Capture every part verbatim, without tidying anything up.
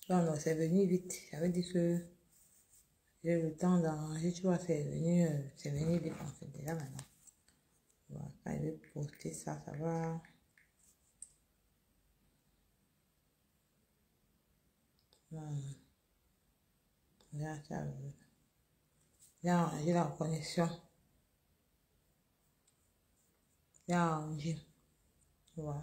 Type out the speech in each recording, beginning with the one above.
Non, non, c'est venu vite. J'avais dit que j'ai le temps d'arranger. Tu vois, c'est venu, euh, c'est venu vite en fait, déjà maintenant. Voilà, quand je vais poster ça, ça va. Voilà. Là, ça, euh, j'ai arrangé la connexion. J'ai arrangé. Voilà.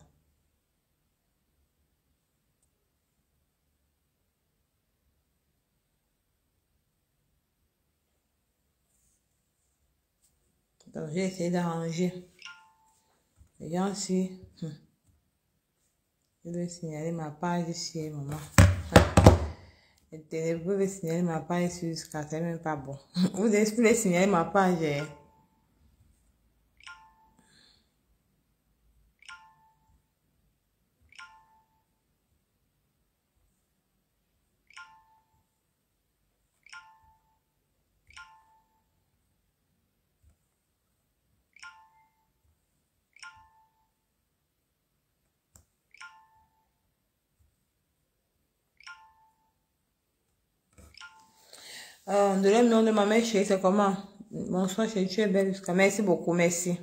Donc, j'ai essayé d'arranger. Les gens aussi, hum, je vais signaler ma page ici, maman. Le téléphone veut signaler ma page sur Skype, c'est même pas bon. Vous voulez signaler ma page. Hein? Euh, de le nom de ma mère chérie, c'est comment? Bonsoir chérie, tu es belle jusqu'à. Merci beaucoup, merci.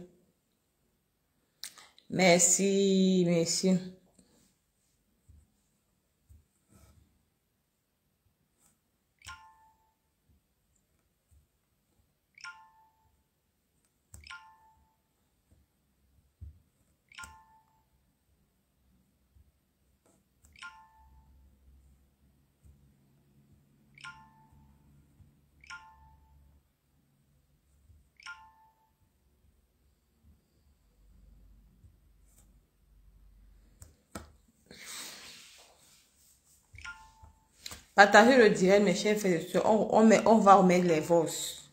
Merci, merci. Partagez le direct, mes chers frères et sœurs. On, on, met, on va remettre les voces.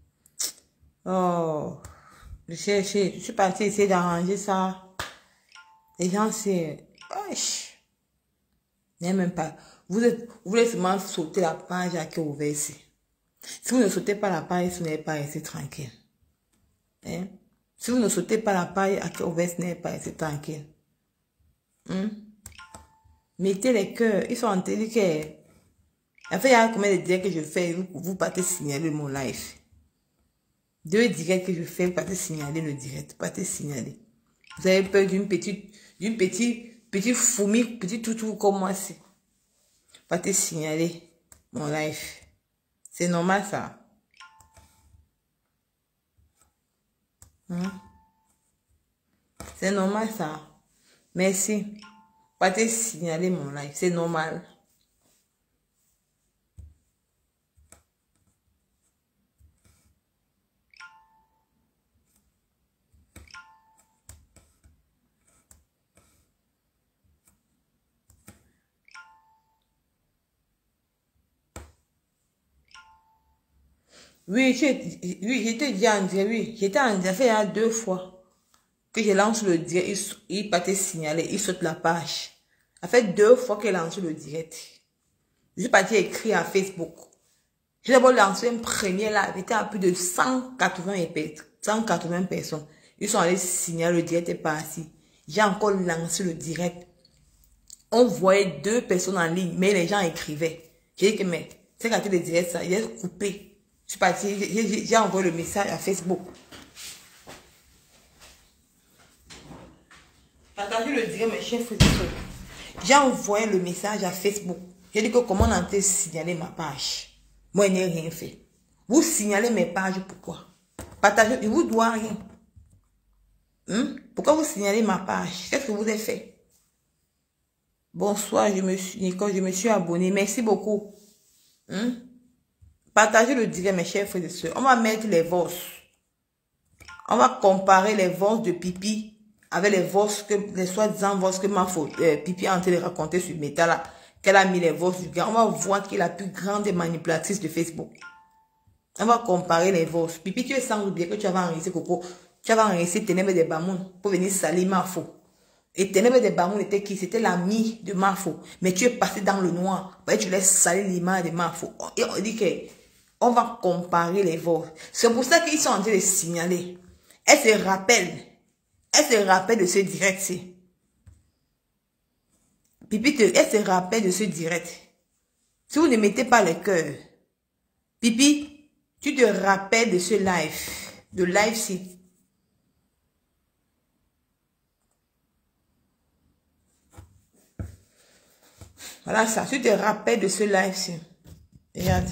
Oh, je, sais, je, sais, je suis partie essayer d'arranger ça. Les gens, c'est... Il n'y a même pas... Vous, êtes, vous voulez seulement sauter la page qui est ouverte ici. Si vous ne sautez pas la page, vous n'êtes pas resté tranquille. Hein? Si vous ne sautez pas la paille à cœur ouvert, ce n'est pas assez tranquille. Hein? Mettez les cœurs. Ils sont en télé que... En fait, il y a combien de directs que je fais, vous, vous partez signaler mon live. Deux directs que je fais, vous partez signaler le direct. Vous partez signaler. Vous avez peur d'une petite, d'une petite, petite fourmi, petit toutou comme moi, c'est. Vous partez signaler mon live. C'est normal, ça. Hein? C'est normal, ça. Merci. Partez signaler mon live. C'est normal. Oui, je, oui, j'étais déjà en direct, oui, j'étais en direct, il y a deux fois que je lance le direct, il, il partait signaler, il saute la page. Ça fait deux fois que je lance le direct. Je suis parti écrire à Facebook. J'ai d'abord lancé un premier là, il était à plus de cent quatre-vingts personnes. Ils sont allés signaler, le direct est parti. J'ai encore lancé le direct. On voyait deux personnes en ligne, mais les gens écrivaient. J'ai dit que, mais, c'est quand le direct, ça, il est coupé. Je suis partie, j'ai envoyé le message à Facebook. Partagez le direct, mes chers frères. J'ai envoyé le message à Facebook. J'ai dit que comment on a été signaler ma page. Moi, je n'ai rien fait. Vous signalez mes pages, pourquoi? Partagez, je vous dois rien. Hum? Pourquoi vous signalez ma page? Qu'est-ce que vous avez fait? Bonsoir, je me suis, Nicole, je me suis abonnée. Merci beaucoup. Hum? Partagez le direct, mes chers frères et sœurs. On va mettre les voces. On va comparer les voces de Pipi avec les voces que, les soi-disant voces que ma faute, euh, Pipi a en train de raconter sur Meta là. Qu'elle a mis les voces du gars. On va voir qui est la plus grande manipulatrice de Facebook. On va comparer les voces. Pipi, tu es sans oublier que tu avais enregistré Coco. Tu avais enregistré Ténèbres des Bamoun pour venir salir Mafo. Et Ténèbres des Bamoun était qui? C'était l'ami de Mafo. Mais tu es passé dans le noir. Ouais, tu laisses salir l'image de Mafo. Et on dit que on va comparer les voix. C'est pour ça qu'ils sont en train de signaler. Elle se rappelle. Elle se rappelle de ce direct. Pipi, elle se rappelle de ce direct. Si vous ne mettez pas le cœur, Pipi, tu te rappelles de ce live, de live-ci. Voilà ça, tu te rappelles de ce live-ci. Regarde.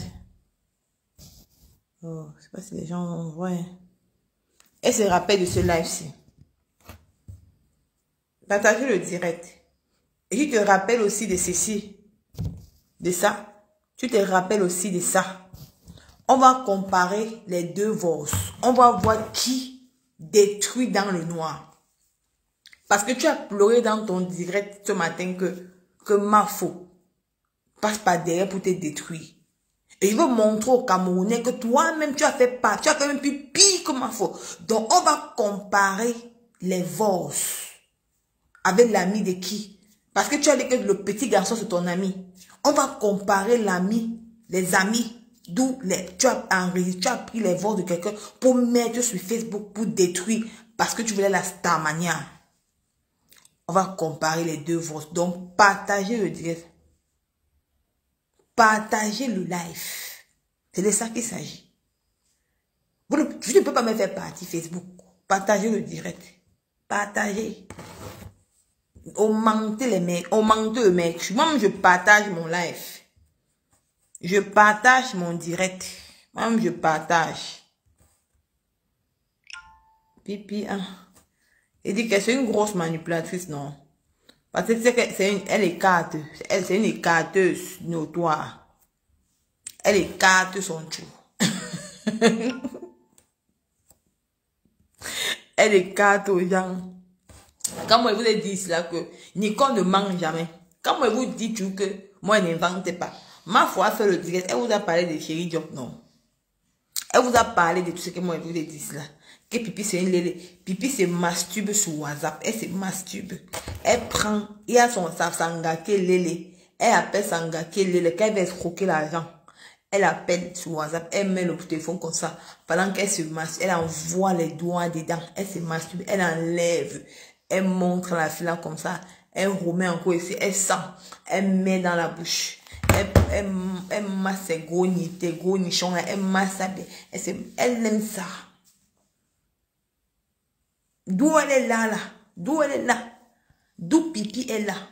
Oh, je sais pas si les gens voient. Elle se rappelle de ce live-ci. Partagez le direct. Et tu te rappelles aussi de ceci. De ça. Tu te rappelles aussi de ça. On va comparer les deux voices. On va voir qui détruit dans le noir. Parce que tu as pleuré dans ton direct ce matin que, que Mafo passe par derrière pour te détruire. Et je veux montrer aux Camerounais que toi-même, tu as fait pas, tu as fait même plus pire que Mafo. Donc, on va comparer les voices avec l'ami de qui? Parce que tu as dit que le petit garçon, c'est ton ami. On va comparer l'ami, les amis, d'où les, tu as enregistré, tu as pris les voix de quelqu'un pour mettre sur Facebook, pour détruire, parce que tu voulais la Starmania. On va comparer les deux voix. Donc, partagez le direct. Partagez le live. C'est de ça qu'il s'agit. Vous ne, je ne peux pas me faire partie Facebook. Partagez le direct. Partagez. On manque les mecs. On manque de mecs. Moi, je partage mon live. Je partage mon direct. Moi, je partage. Pipi, hein. Il dit que c'est une grosse manipulatrice, non? Parce que c'est une, elle écarte. Elle, c'est une écarteuse notoire. Elle écarte son chou. Elle écarte aux gens. Quand moi, je vous ai dit cela que Nicole ne mange jamais. Quand moi, je vous dis tout que moi, je n'invente pas. Ma foi, fait le direct. Elle vous a parlé de Chéri Diop, non? Elle vous a parlé de tout ce que moi, je vous ai dit cela. Que Pipi, c'est une lélé. Pipi, c'est masturbe sur WhatsApp. Elle se masturbe. Elle prend, il y a son sangake lélé. Elle appelle sangake lélé. Quand elle va escroquer l'argent, elle appelle sur WhatsApp. Elle met le téléphone comme ça. Pendant qu'elle se masturbe, elle envoie les doigts dedans. Elle se masturbe. Elle enlève. Elle montre la fille là comme ça. Elle remet encore ici. Elle sent. Elle met dans la bouche. Elle, elle, elle masse ses gros nités, gros nichons là. Elle masse ça. Elle, elle aime ça. D'où elle est là, là. D'où elle est là. D'où Pipi est là.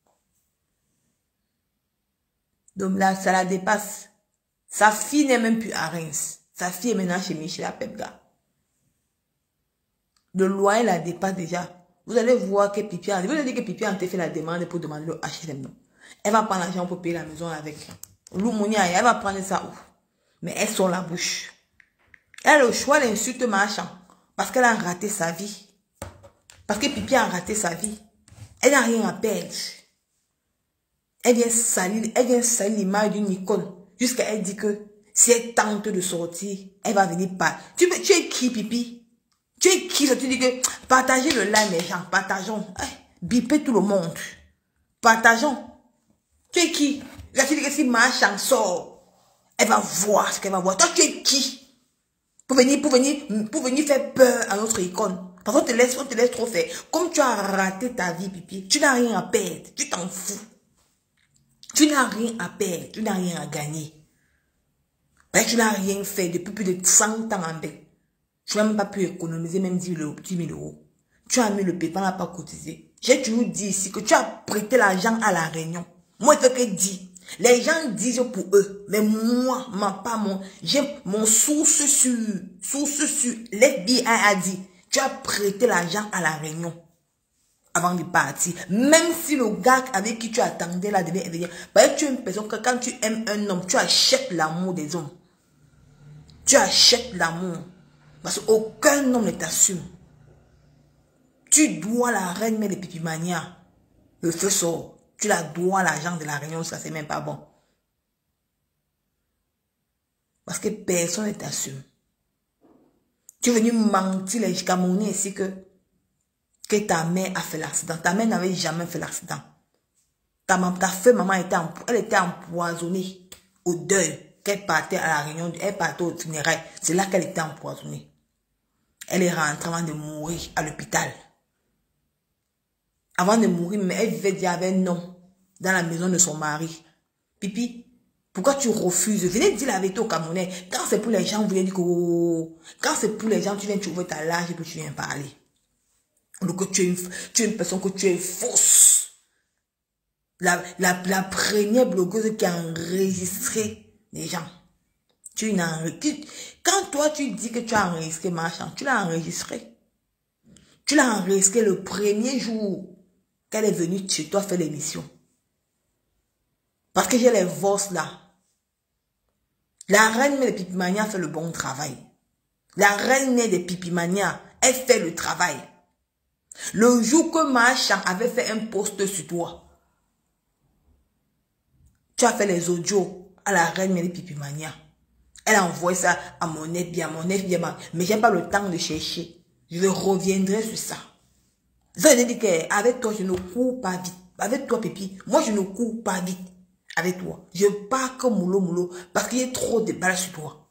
Donc là, ça la dépasse. Sa fille n'est même plus à Reims. Sa fille est maintenant chez Michel Pepga. Le loyer la dépasse déjà. Vous allez voir que Pipi a... Vous allez dire que Pipi a fait la demande pour demander le H L M. Elle va prendre l'argent pour payer la maison avec. L'Oumounia, elle va prendre ça où? Mais elle sort la bouche. Elle a le choix d'insulte marchand. Parce qu'elle a raté sa vie. Parce que Pipi a raté sa vie. Elle n'a rien à perdre. Elle vient salir, elle vient salir l'image d'une Nicole. Jusqu'à elle dit que si elle tente de sortir, elle va venir par. Tu, tu es qui, Pipi? Tu es qui? Tu dis que partagez le live, mes gens. Partageons. Eh, bipez tout le monde. Partageons. Tu es qui? Là, tu dis que si ma chance sort, elle va voir ce qu'elle va voir. Toi, tu es qui? Pour venir, pour venir, pour venir faire peur à notre icône. Parce qu'on te laisse, on te laisse trop faire. Comme tu as raté ta vie, Pipi, tu n'as rien à perdre. Tu t'en fous. Tu n'as rien à perdre. Tu n'as rien à gagner. Ben, tu n'as rien fait depuis plus de cent ans en bain. Tu n'as même pas pu économiser même dix mille euros. Tu as mis le pépin, n'a pas cotisé. J'ai toujours dit ici que tu as prêté l'argent à la Réunion. Moi, je fais que dire. Les gens disent pour eux, mais moi, ma pas mon, j'ai mon source sur, source sur, l'F B I a dit, tu as prêté l'argent à la Réunion avant de partir. Même si le gars avec qui tu attendais là devait venir, parce que tu as une personne que quand tu aimes un homme, tu achètes l'amour des hommes. Tu achètes l'amour. Parce qu'aucun homme ne t'assume. Tu dois la reine mais les pipimania. Le feu sort. Tu la dois l'argent de la Réunion, ça c'est même pas bon. Parce que personne ne t'assume. Tu es venu mentir les Camerounais ici que, que ta mère a fait l'accident. Ta mère n'avait jamais fait l'accident. Ta, ta feu maman était, elle était empoisonnée au deuil. Qu'elle partait à la Réunion, elle partait au funérailles. C'est là qu'elle était empoisonnée. Elle est rentrée avant de mourir à l'hôpital. Avant de mourir, mais elle vivait déjà avec un homme dans la maison de son mari. Pipi, Pourquoi tu refuses? Venez dire la vérité aux Camerounais. Quand c'est pour les gens, vous venez dire que... Oh, quand c'est pour les gens, tu viens trouver ta large et puis tu viens parler. Donc tu es une, tu es une personne que tu es fausse. La, la, la première blogueuse qui a enregistré les gens. Tu n'as Quand toi tu dis que tu as enregistré machin, tu l'as enregistré. Tu l'as enregistré le premier jour qu'elle est venue chez toi faire l'émission. Parce que j'ai les voix là. La reine des Pipimania fait le bon travail. La reine des Pipimania, elle fait le travail. Le jour que Machan avait fait un post sur toi, tu as fait les audios à la reine des Pipimania. Elle a envoyé ça à mon F B, à mon F B, mais j'ai pas le temps de chercher. Je reviendrai sur ça. Ça veut dire qu'avec toi, je ne cours pas vite. Avec toi, Pépi, moi, je ne cours pas vite. Avec toi. Je pars comme moulot moulot parce qu'il y a trop de balles sur toi.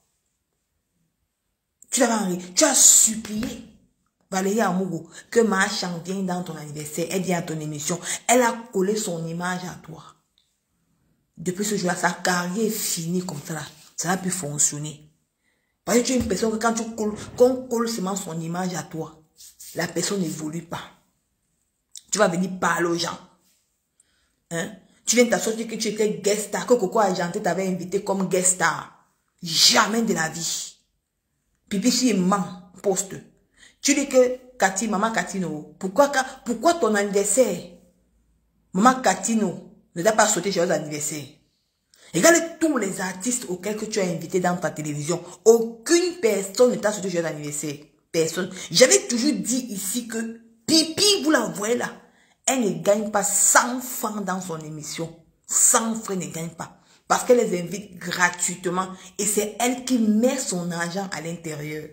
Tu as, tu as supplié Valérie Amougou que Machan vienne dans ton anniversaire, elle vient à ton émission. Elle a collé son image à toi. Depuis ce jour-là, sa carrière est finie comme ça. Là. Ça n'a plus fonctionner. Parce que tu es une personne que quand tu colles, qu'on colle seulement son image à toi, la personne n'évolue pas. Tu vas venir parler aux gens. Hein? Tu viens t'asseoir que tu étais guest star, que Coco Argenté t'avait invité comme guest star. Jamais de la vie. Pipi, si il ment, poste. Tu dis que Cathy, maman Catino, pourquoi, pourquoi ton anniversaire, maman Catino, ne t'a pas sauté chez eux anniversaire? Regarde tous les artistes auxquels que tu as invité dans ta télévision. Aucune personne ne t'a sauté chez eux anniversaire. Personne. J'avais toujours dit ici que Pipi, vous la voyez là, elle ne gagne pas cent francs dans son émission. cent francs ne gagne pas. Parce qu'elle les invite gratuitement. Et c'est elle qui met son argent à l'intérieur.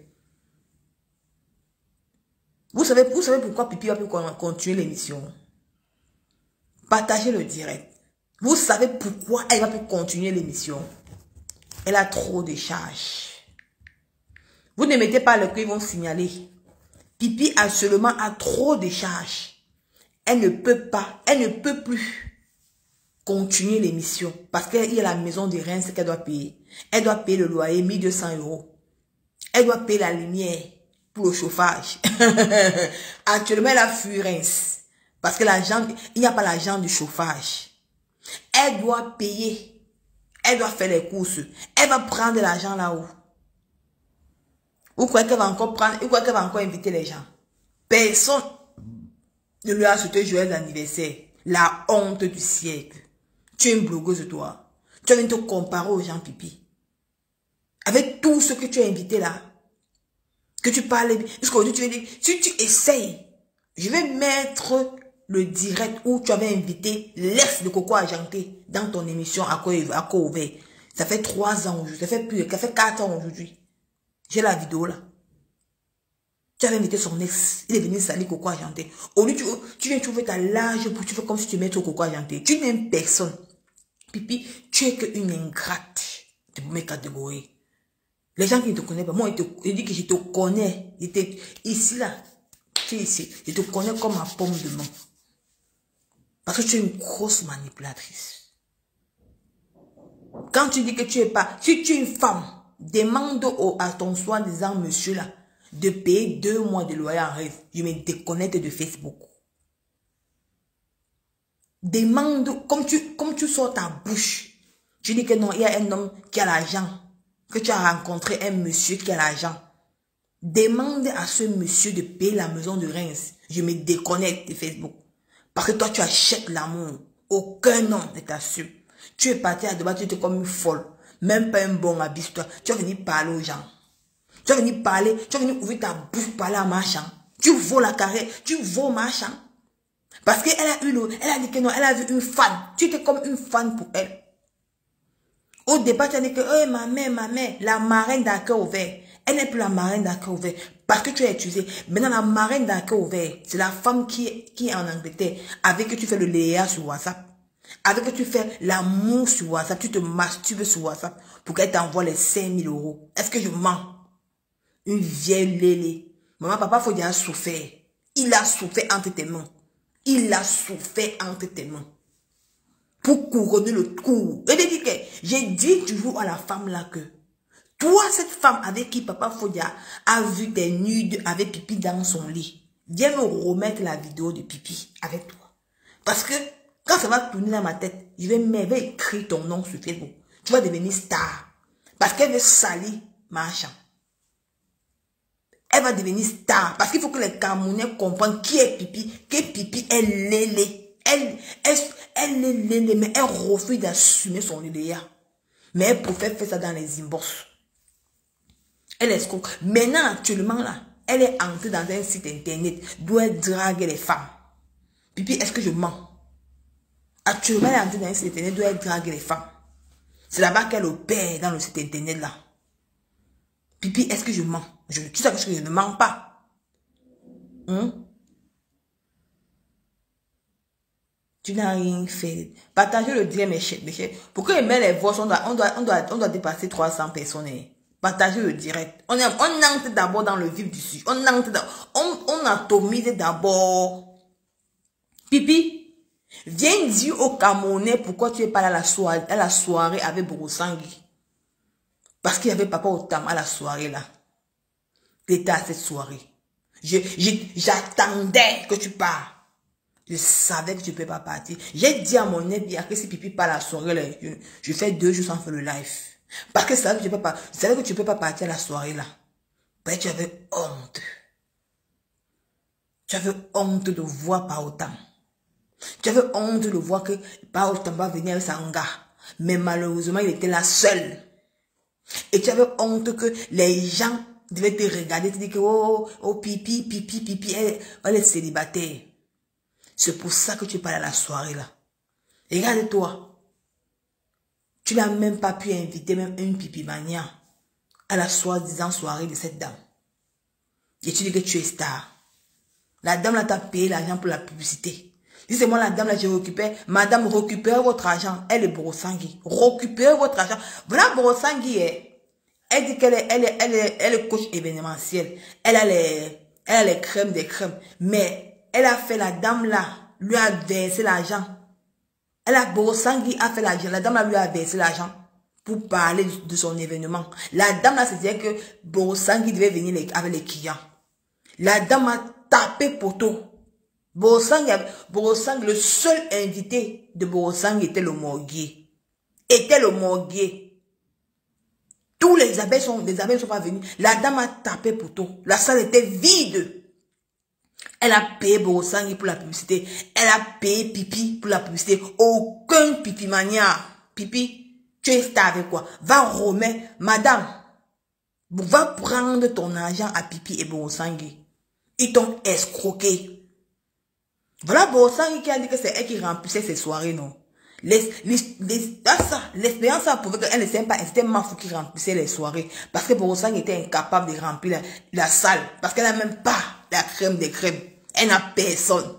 Vous savez, vous savez pourquoi Pipi va plus continuer l'émission? Partagez le direct. Vous savez pourquoi elle va plus continuer l'émission? Elle a trop de charges. Vous ne mettez pas le qu'ils vont signaler. Pipi a seulement a trop de charges. Elle ne peut pas, elle ne peut plus continuer l'émission. Parce qu'il y a la maison de Reims qu'elle doit payer. Elle doit payer le loyer mille deux cents euros. Elle doit payer la lumière pour le chauffage. Actuellement, elle a fui Reims. Parce que l'argent, il n'y a pas l'argent du chauffage. Elle doit payer. Elle doit faire les courses. Elle va prendre l'argent là-haut. Vous croyez qu'elle va encore prendre, vous croyez qu'elle va encore inviter les gens? Personne ne lui a souhaité joyeux anniversaire. La honte du siècle. Tu es une blogueuse, toi. Tu viens te comparer aux gens Pipi. Avec tout ce que tu as invité là. Que tu parles. Parce qu'aujourd'hui, tu veux dire, si tu essayes, je vais mettre le direct où tu avais invité l'ex de Coco Argenté dans ton émission à corps ouvert. Ça fait trois ans aujourd'hui. Ça fait plus, ça fait quatre ans aujourd'hui. J'ai la vidéo là. Tu avais invité son ex. Il est venu salir Coco Argenté. Au lieu, tu, tu viens trouver ta large pour tu fais comme si tu mets au Coco Argenté. Tu n'aimes personne. Pipi, tu es qu'une ingrate de mes catégories. Les gens qui ne te connaissent pas, moi, ils, te, ils disent que je te connais. Ils te, ici, là, tu es ici. Je te connais comme ma pomme de main. Parce que tu es une grosse manipulatrice. Quand tu dis que tu es pas, si tu es une femme, demande au, à ton soi-disant monsieur là, de payer deux mois de loyer en rêve. Je me déconnecte de Facebook. Demande, comme tu, comme tu sors ta bouche, tu dis que non, il y a un homme qui a l'argent, que tu as rencontré un monsieur qui a l'argent. Demande à ce monsieur de payer la maison de Reims. Je me déconnecte de Facebook. Parce que toi, tu achètes l'amour. Aucun homme ne t'assure. Tu es parti à débattre, tu étais comme une folle. Même pas un bon habit, toi. Tu vas venir parler aux gens. Tu vas venir parler, tu vas venir ouvrir ta bouche, parler à Machan. Tu vaux la carrière, tu vaux Machan. Parce qu'elle a eu le, elle a dit que non, elle a vu une fan. Tu étais comme une fan pour elle. Au départ, tu as dit que, oh, ma mère, ma mère, la marraine d'un cœur ouvert. Elle n'est plus la marraine d'un cœur ouvert. Parce que tu as utilisé. Maintenant, la marraine d'un cœur ouvert, c'est la femme qui, qui est en Angleterre. Avec que tu fais le léa sur WhatsApp. Avec que tu fais l'amour sur WhatsApp. Tu te masturbes sur WhatsApp. Pour qu'elle t'envoie les cinq mille euros. Est-ce que je mens? Une vieille lélé. Maman, papa, faut dire souffert. Il a souffert entre tes mains. Il a souffert entre tes mains. Pour couronner le coup. Et il dit que J'ai dit toujours à la femme là que, toi, cette femme avec qui Papa Fodia a vu tes nudes avec Pipi dans son lit, viens me remettre la vidéo de Pipi avec toi. Parce que, quand ça va tourner dans ma tête, je vais, je vais écrire ton nom sur Facebook. Tu vas devenir star. Parce qu'elle veut salir ma chambre. Elle va devenir star. Parce qu'il faut que les Camerounais comprennent qui est Pipi. Que Pipi est lélé. Elle, elle, elle est lélé, mais elle refuse d'assumer son léléa. Mais elle préfère faire ça dans les inbox. Elle est escroque. Maintenant, actuellement, là, elle est entrée dans un site internet d'où elle drague les femmes. Pipi, est-ce que je mens? Actuellement, elle est entrée dans un site internet d'où elle drague les femmes. C'est là-bas qu'elle opère dans le site internet, là. Pipi, est-ce que je mens? Je, tu sais que je ne mens pas. Hum? Tu n'as rien fait. Partagez le direct, mes chers, mes chers. Pour que met les voix, on doit, on doit, on doit, on doit dépasser trois cents personnes. Partagez le direct. On, est, on entre d'abord dans le vif du sujet. On entre on, on atomise d'abord. Pipi, viens dire aux Camerounais pourquoi tu es pas là à la soirée, à la soirée avec Borosangui. Parce qu'il y avait Papa Otam à la soirée là. Tu étais à cette soirée. Je, je, j'attendais que tu pars. Je savais que tu ne peux pas partir. J'ai dit à mon nez que si Pipi part à la soirée, là, je, je fais deux jours sans faire le live. Parce que je savais que tu ne peux pas, je savais que tu peux pas partir à la soirée là. Ben, tu avais honte. Tu avais honte de voir Papa Otam. Tu avais honte de voir que Papa Otam va venir avec son gars. Mais malheureusement, il était là seul. Et tu avais honte que les gens devaient te regarder, te dire que oh, oh, Pipi, Pipi, Pipi, elle, elle est célibataire. C'est pour ça que tu parles à la soirée là. Regarde-toi. Tu n'as même pas pu inviter même une Pipi mania à la soi-disant soirée de cette dame. Et tu dis que tu es star. La dame là t'a payé l'argent pour la publicité. Si c'est moi la dame là, je récupère. Madame, récupérez votre argent. Elle est Borosangui. Récupérez votre argent. Voilà Borosangui. Elle dit qu'elle est, elle est, elle est, elle est coach événementiel. Elle a les, elle a les crèmes des crèmes. Mais elle a fait la dame là, lui a versé l'argent. Elle a Borosangui a fait l'argent. La dame là lui a versé l'argent pour parler de son événement. La dame là, c'est-à-dire que Borosangui devait venir avec les clients. La dame a tapé poteau. Borosangui, Borosangui, le seul invité de Borosangui était le morguier. Était le morguier. Tous les abeilles sont, les abeilles ne sont pas venues. La dame a tapé poteau. La salle était vide. Elle a payé Borosangui pour la publicité. Elle a payé Pipi pour la publicité. Aucun Pipi mania. Pipi, tu es star avec quoi? Va remettre, madame, va prendre ton argent à Pipi et Borosangui. Ils t'ont escroqué. Voilà Borosangui qui a dit que c'est elle qui remplissait ses soirées, non? L'expérience a prouvé qu'elle ne savait pas, c'était Mafou qui remplissait les soirées. Parce que Borosangui était incapable de remplir la, la salle. Parce qu'elle n'a même pas la crème des crèmes. Elle n'a personne.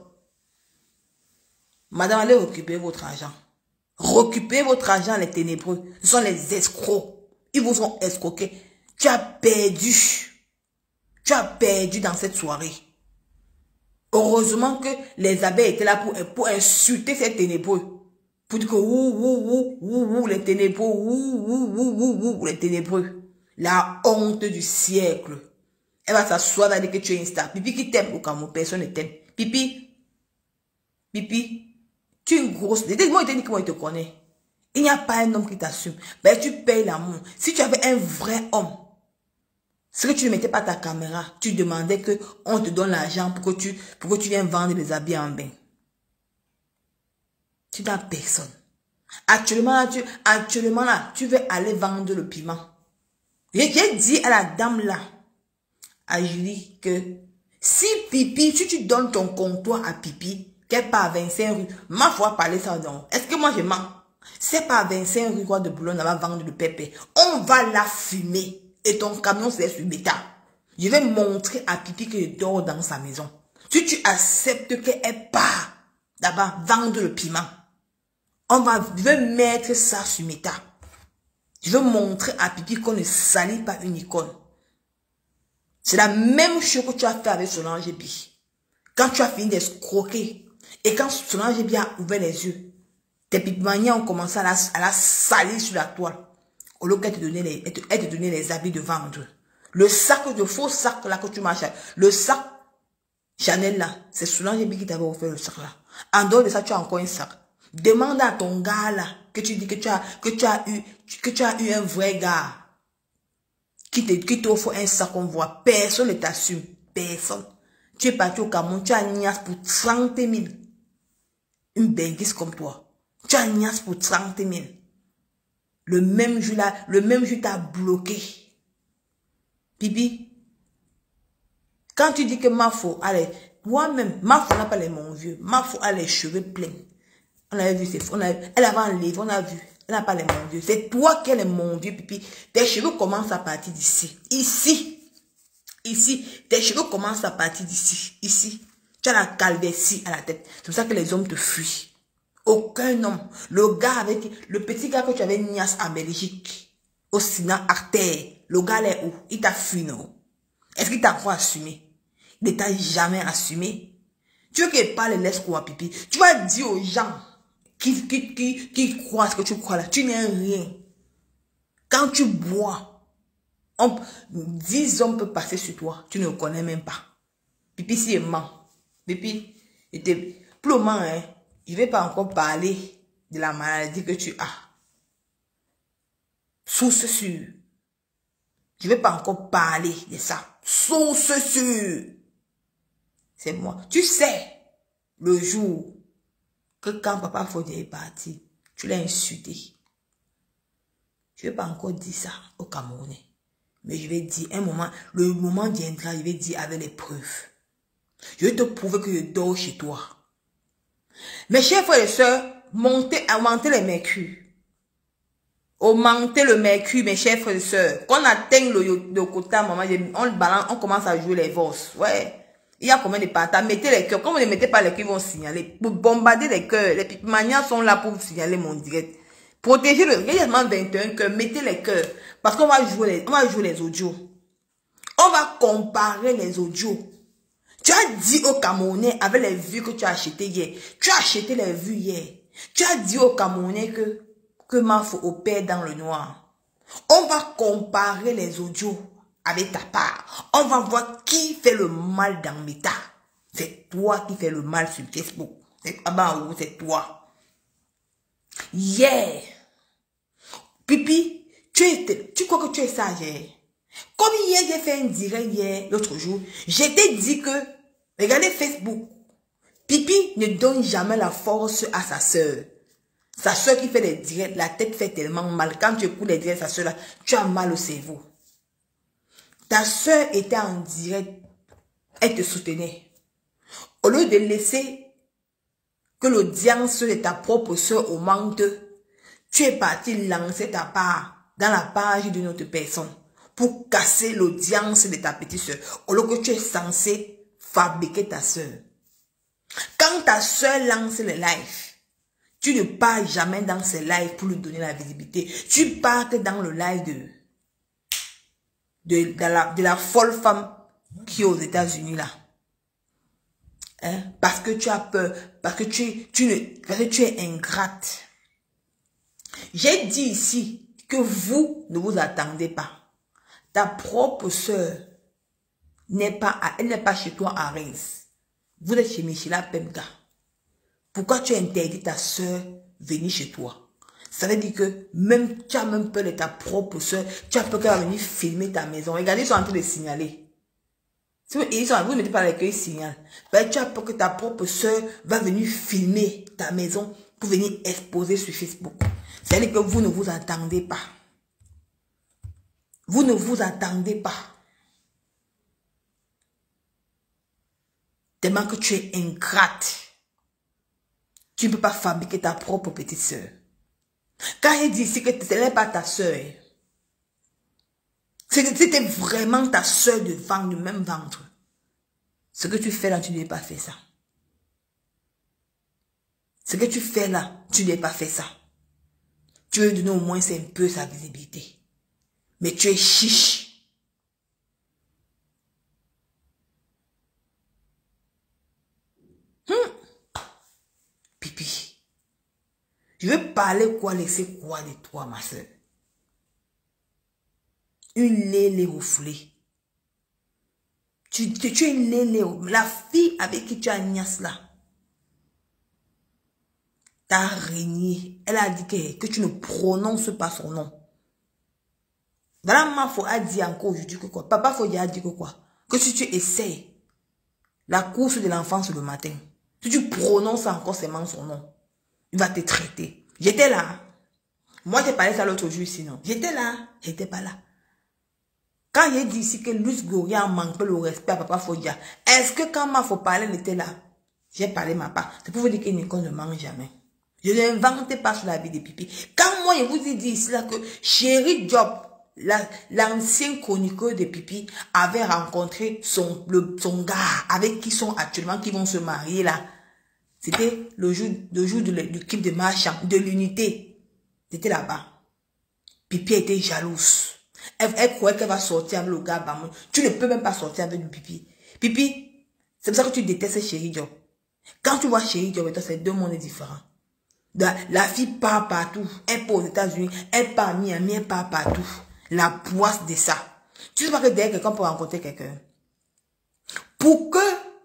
Madame, allez récupérer votre argent. Récupérez votre argent, les ténébreux. Ce sont les escrocs. Ils vous ont escroqué. Tu as perdu. Tu as perdu dans cette soirée. Heureusement que les abeilles étaient là pour, pour insulter ces ténébreux. Pour dire que ouh, ouh, ouh, ouh, ouh, les ténébreux, ouh, ouh, ouh, ouh, ouh, les ténébreux. La honte du siècle. Elle va s'asseoir, elle va dire que tu es une star. Pipi qui t'aime au Cameroun, personne ne t'aime. Pipi, Pipi, tu es une grosse. Moi, je te dis comment il te connaît. Il n'y a pas un homme qui t'assume. Ben, tu payes l'amour. Si tu avais un vrai homme, c'est que tu ne mettais pas ta caméra, tu demandais que on te donne l'argent pour que tu, pour que tu viennes vendre des habits en bain. Tu n'as personne. Actuellement, là, tu, actuellement, là, tu veux aller vendre le piment. J'ai dit à la dame là, à Julie, que si Pipi, si tu donnes ton comptoir à Pipi, qu'elle part à vingt-cinq rue, ma foi parler ça donc. Est-ce que moi je mens? C'est pas à vingt-cinq rue de Boulogne, on va vendre le pépé. On va la fumer. Et ton camion c'est sur bêta. Je vais montrer à Pipi que je dors dans sa maison. Si tu acceptes qu'elle part d'abord vendre le piment, on va, je vais mettre ça sur méta. Je veux montrer à Pipi qu'on ne salit pas une icône. C'est la même chose que tu as fait avec Solange Bi. Quand tu as fini d'escroquer, et quand Solange Bi a ouvert les yeux, Tes petites manières ont commencé à la, à la salir sur la toile. Au lieu qu'elle te donnait les, elle te, elle te donnait les habits de vendre. Le sac, de faux sac là que tu marches, le sac Chanel là, c'est Solange Ebi qui t'avait offert le sac là. En dehors de ça, tu as encore un sac. Demande à ton gars là, que tu dis que tu as, que tu as eu, que tu as eu un vrai gars. Qui te, qui t'offre un sac qu'on voit. Personne ne t'assume. Personne. Tu es parti au Cameroun, tu as Nias pour trente mille. Une benguise comme toi. Tu as Nias pour trente mille. Le même jour là, le même jour t'as bloqué. Bibi. Quand tu dis que Mafo a les, moi-même, Mafo n'a pas les mon vieux. Mafo a les cheveux pleins. On avait vu ses, on avait, elle avait un livre, on a vu. Elle n'a pas les mon vieux. C'est toi qui es le mon vieux, Pipi. Tes cheveux commencent à partir d'ici. Ici. Ici. Tes cheveux commencent à partir d'ici. Ici. Tu as la calvitie à la tête. C'est pour ça que les hommes te fuient. Aucun homme. Le gars avec, le petit gars que tu avais niasse en Belgique, au Sina Artère, le gars là est où? Il t'a fui, non? Est-ce qu'il t'a encore assumé? Il ne t'a jamais assumé. Tu veux qu'il parle, laisse quoi, Pipi? Tu vas dire aux gens qui, qui, qui, qui croient ce que tu crois là, tu n'es rien. Quand tu bois, on, dix hommes peuvent passer sur toi, tu ne le connais même pas. Pipi, si il ment. Pipi, était plus au moins, hein, je ne vais pas encore parler de la maladie que tu as. Source sûre. Je ne vais pas encore parler de ça. Source sûre. C'est moi. Tu sais, le jour que quand Papa Fodé est parti, tu l'as insulté. Je ne vais pas encore dire ça au Camerounais. Mais je vais dire, un moment, le moment viendra, je vais dire avec les preuves. Je vais te prouver que je dors chez toi. Mes chers frères et sœurs, montez, augmentez les mercures. Augmentez le mercure, mes chers frères et sœurs. Quand on atteint le, le quota, maman, on le balance, on commence à jouer les vosses. Ouais. Il y a combien de partages? Mettez les cœurs. Quand vous ne mettez pas les cœurs, ils vont signaler. Pour bombarder les cœurs. Les pipemanias sont là pour signaler mon direct. Protégez le. Il y a seulement vingt et un cœurs. Mettez les cœurs. Parce qu'on va jouer les, on va jouer les audios. On va comparer les audios. Tu as dit au Camerounais avec les vues que tu as achetées hier. Tu as acheté les vues hier. Tu as dit au Camerounais que, que Mafo opère dans le noir. On va comparer les audios avec ta part. On va voir qui fait le mal dans Meta. C'est toi qui fais le mal sur Facebook. Ah ben, c'est toi. Hier. Pipi, tu, es, tu crois que tu es sage hier? Comme hier, j'ai fait un direct hier, l'autre jour, j'ai t'ai dit que, regardez Facebook, Pipi ne donne jamais la force à sa soeur. Sa soeur qui fait les directs, la tête fait tellement mal. Quand tu écoutes les directs, sa soeur là, tu as mal au cerveau. Ta soeur était en direct, elle te soutenait. Au lieu de laisser que l'audience de ta propre soeur augmente, tu es parti lancer ta part dans la page d'une autre personne pour casser l'audience de ta petite soeur. Au lieu que tu es censé fabriquer ta soeur. Quand ta soeur lance le live, tu ne pars jamais dans ce live pour lui donner la visibilité. Tu pars dans le live de, de, de, la, de la folle femme qui est aux États-Unis là. Hein? Parce que tu as peur, parce que tu, tu, ne, parce que tu es ingrate. J'ai dit ici que vous ne vous attendez pas. Ta propre soeur n'est pas, elle n'est pas chez toi à Reims. Vous êtes chez Michela Pemka. Pourquoi tu interdis ta soeur venir chez toi? Ça veut dire que même, tu as même peur de ta propre soeur. Tu as peur qu'elle va venir filmer ta maison. Regardez, ils sont en train de signaler. Si vous, ils sont, vous ne mettez pas l'accueil signal. Ben, tu as peur que ta propre soeur va venir filmer ta maison pour venir exposer sur Facebook. C'est-à-dire que vous ne vous attendez pas. Vous ne vous attendez pas. Tellement que tu es ingrate. Tu ne peux pas fabriquer ta propre petite soeur. Quand il dit ici que ce n'est pas ta soeur, c'était vraiment ta soeur de ventre, du même ventre. Ce que tu fais là, tu n'as pas fait ça. Ce que tu fais là, tu n'as pas fait ça. Tu veux donner au moins un peu sa visibilité. Mais tu es chiche. Hum. Pipi. Je veux parler quoi, laisser quoi de toi, ma soeur? Une lélé refoulée. Tu, tu, tu es une lélé. La fille avec qui tu as niasse là. T'as régné. Elle a dit que, que tu ne prononces pas son nom. Maman faut a dit encore aujourd'hui que quoi? Papa faut a dit que quoi? Que si tu essaies la course de l'enfance le matin, si tu prononces encore seulement son nom, il va te traiter. J'étais là. Moi, j'ai parlé ça l'autre jour ici, non? J'étais là. J'étais pas là. Quand il dit ici que Luce Gloria manque le respect à Papa Fodia, est-ce que quand ma faut parler, elle était là? J'ai parlé ma part. C'est pour vous dire que Nicole ne mange jamais. Je n'invente pas sur la vie de Pipi. Quand moi, je vous ai dit ici là que Chéri Job, l'ancien chroniqueur de Pipi, avait rencontré son, le, son gars avec qui sont actuellement, qui vont se marier là. C'était le jour, le jour de l'équipe de marchand, de l'unité. C'était là-bas. Pipi était jalouse. Elle, elle croyait qu'elle va sortir avec le gars Bamon. Tu ne peux même pas sortir avec du Pipi. Pipi, c'est pour ça que tu détestes Chéri Job. Quand tu vois Chéri Job, c'est deux mondes différents. La, la fille part partout. Elle part aux États-Unis, elle part à Miami, elle part partout. La poisse de ça. Tu sais pas que derrière quelqu'un peut rencontrer quelqu'un. Pour que,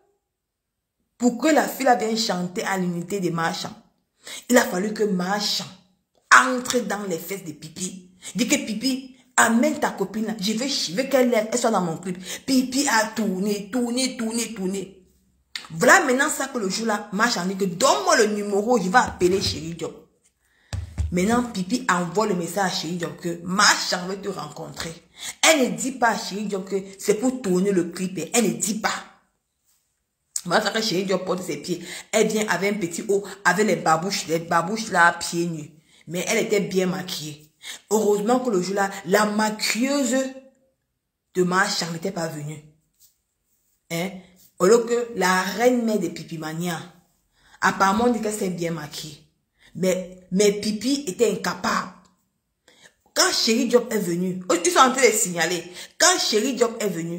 pour que la fille vienne chanter à l'unité des marchands, il a fallu que Marchand entre dans les fesses de Pipi. Dit que Pipi, amène ta copine là. Je veux, je veux qu'elle elle soit dans mon clip. Pipi a tourné, tourné, tourné, tourné. Voilà maintenant ça que le jour là, Marchand dit que donne-moi le numéro, je vais appeler Chéri Job. Maintenant, Pipi envoie le message à Chéri Job que Marchand veut te rencontrer. Elle ne dit pas à Chéri Job que c'est pour tourner le clip. Elle ne dit pas. Maintenant que Chéri Job porte ses pieds, elle vient avec un petit haut, avec les babouches, les babouches là, pieds nus. Mais elle était bien maquillée. Heureusement que le jour là, la maquilleuse de Marchand n'était pas venue. Hein? Alors que la reine mère de Pipi Mania, apparemment, on dit qu'elle s'est bien maquillée. Mais, mais Pipi était incapable. Quand Chéri Job est venu, ils sont en train de signaler. Quand Chéri Job est venu,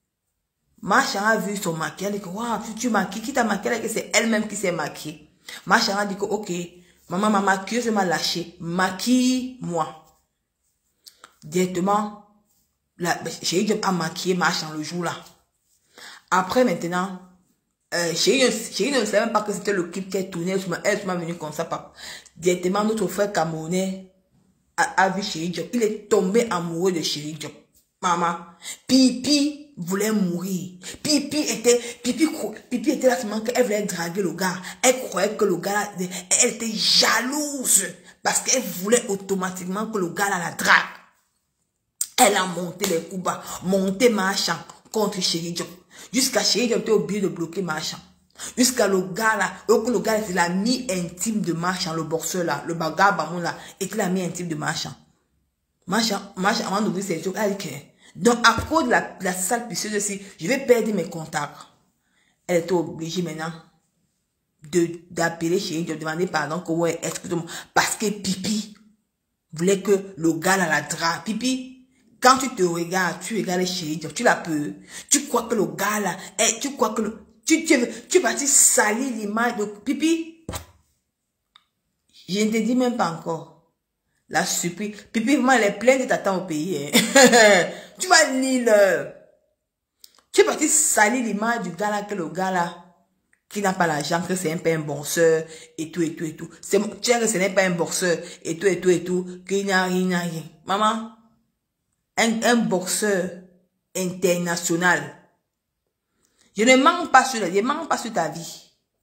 Marchand a vu son maquillage. Elle a dit que, waouh, tu maquilles, qui t'a maquillé, que c'est elle-même qui s'est maquillée. Marchand a dit que, ok, maman, ma maquilleuse m'a lâché. Maquille-moi. Directement, la, Chéri Job a maquillé Marchand le jour là. Après, maintenant, euh, Chéri, Chéri ne savait même pas que c'était le clip qui est tourné. Elle m'a venu comme ça. Papa. Directement, notre frère Camerounais a, a vu Chéri Job. Il est tombé amoureux de Chéri Job. Maman, Pipi voulait mourir. Pipi était, Pipi, Pipi était là seulement qu'elle voulait draguer le gars. Elle croyait que le gars, elle était jalouse. Parce qu'elle voulait automatiquement que le gars la drague. Elle a monté les coups bas, monté Marchand contre Chéri Job. Jusqu'à Chéri Job était obligé de bloquer Marchand. Jusqu'à le gars là, le, le gars c'est l'ami intime de Marchand, le boxeur là, le bagarre bamon là, était l'ami intime de Marchand. Marchand, Marchand, avant d'ouvrir ses yeux, elle a dit que, donc à cause de la, la sale pisseuse aussi, je vais perdre mes contacts. Elle était obligée maintenant de d'appeler Chéri Job, de demander pardon, que ouais, excuse-moi, parce que Pipi voulait que le gars là la drague. Pipi, quand tu te regardes, tu regardes Chéri Job, tu la peux. Tu crois que le gars là, eh, tu crois que le, tu, tu, tu vas te salir l'image de Pipi. Je ne te dis même pas encore. La surprise. Pipi, vraiment, elle est pleine de t'attendre au pays. Hein. Tu vas lire le... Tu vas te salir l'image du gars là, que le gars là, qui n'a pas l'argent, que c'est un peu un boxeur, et tout, et tout, et tout. Tu sais que ce n'est pas un boxeur, et tout, et tout, et tout, qu'il n'y a rien, rien, rien. Maman, un, un boxeur international. Je ne mens pas sur, je ne mens pas sur ta vie.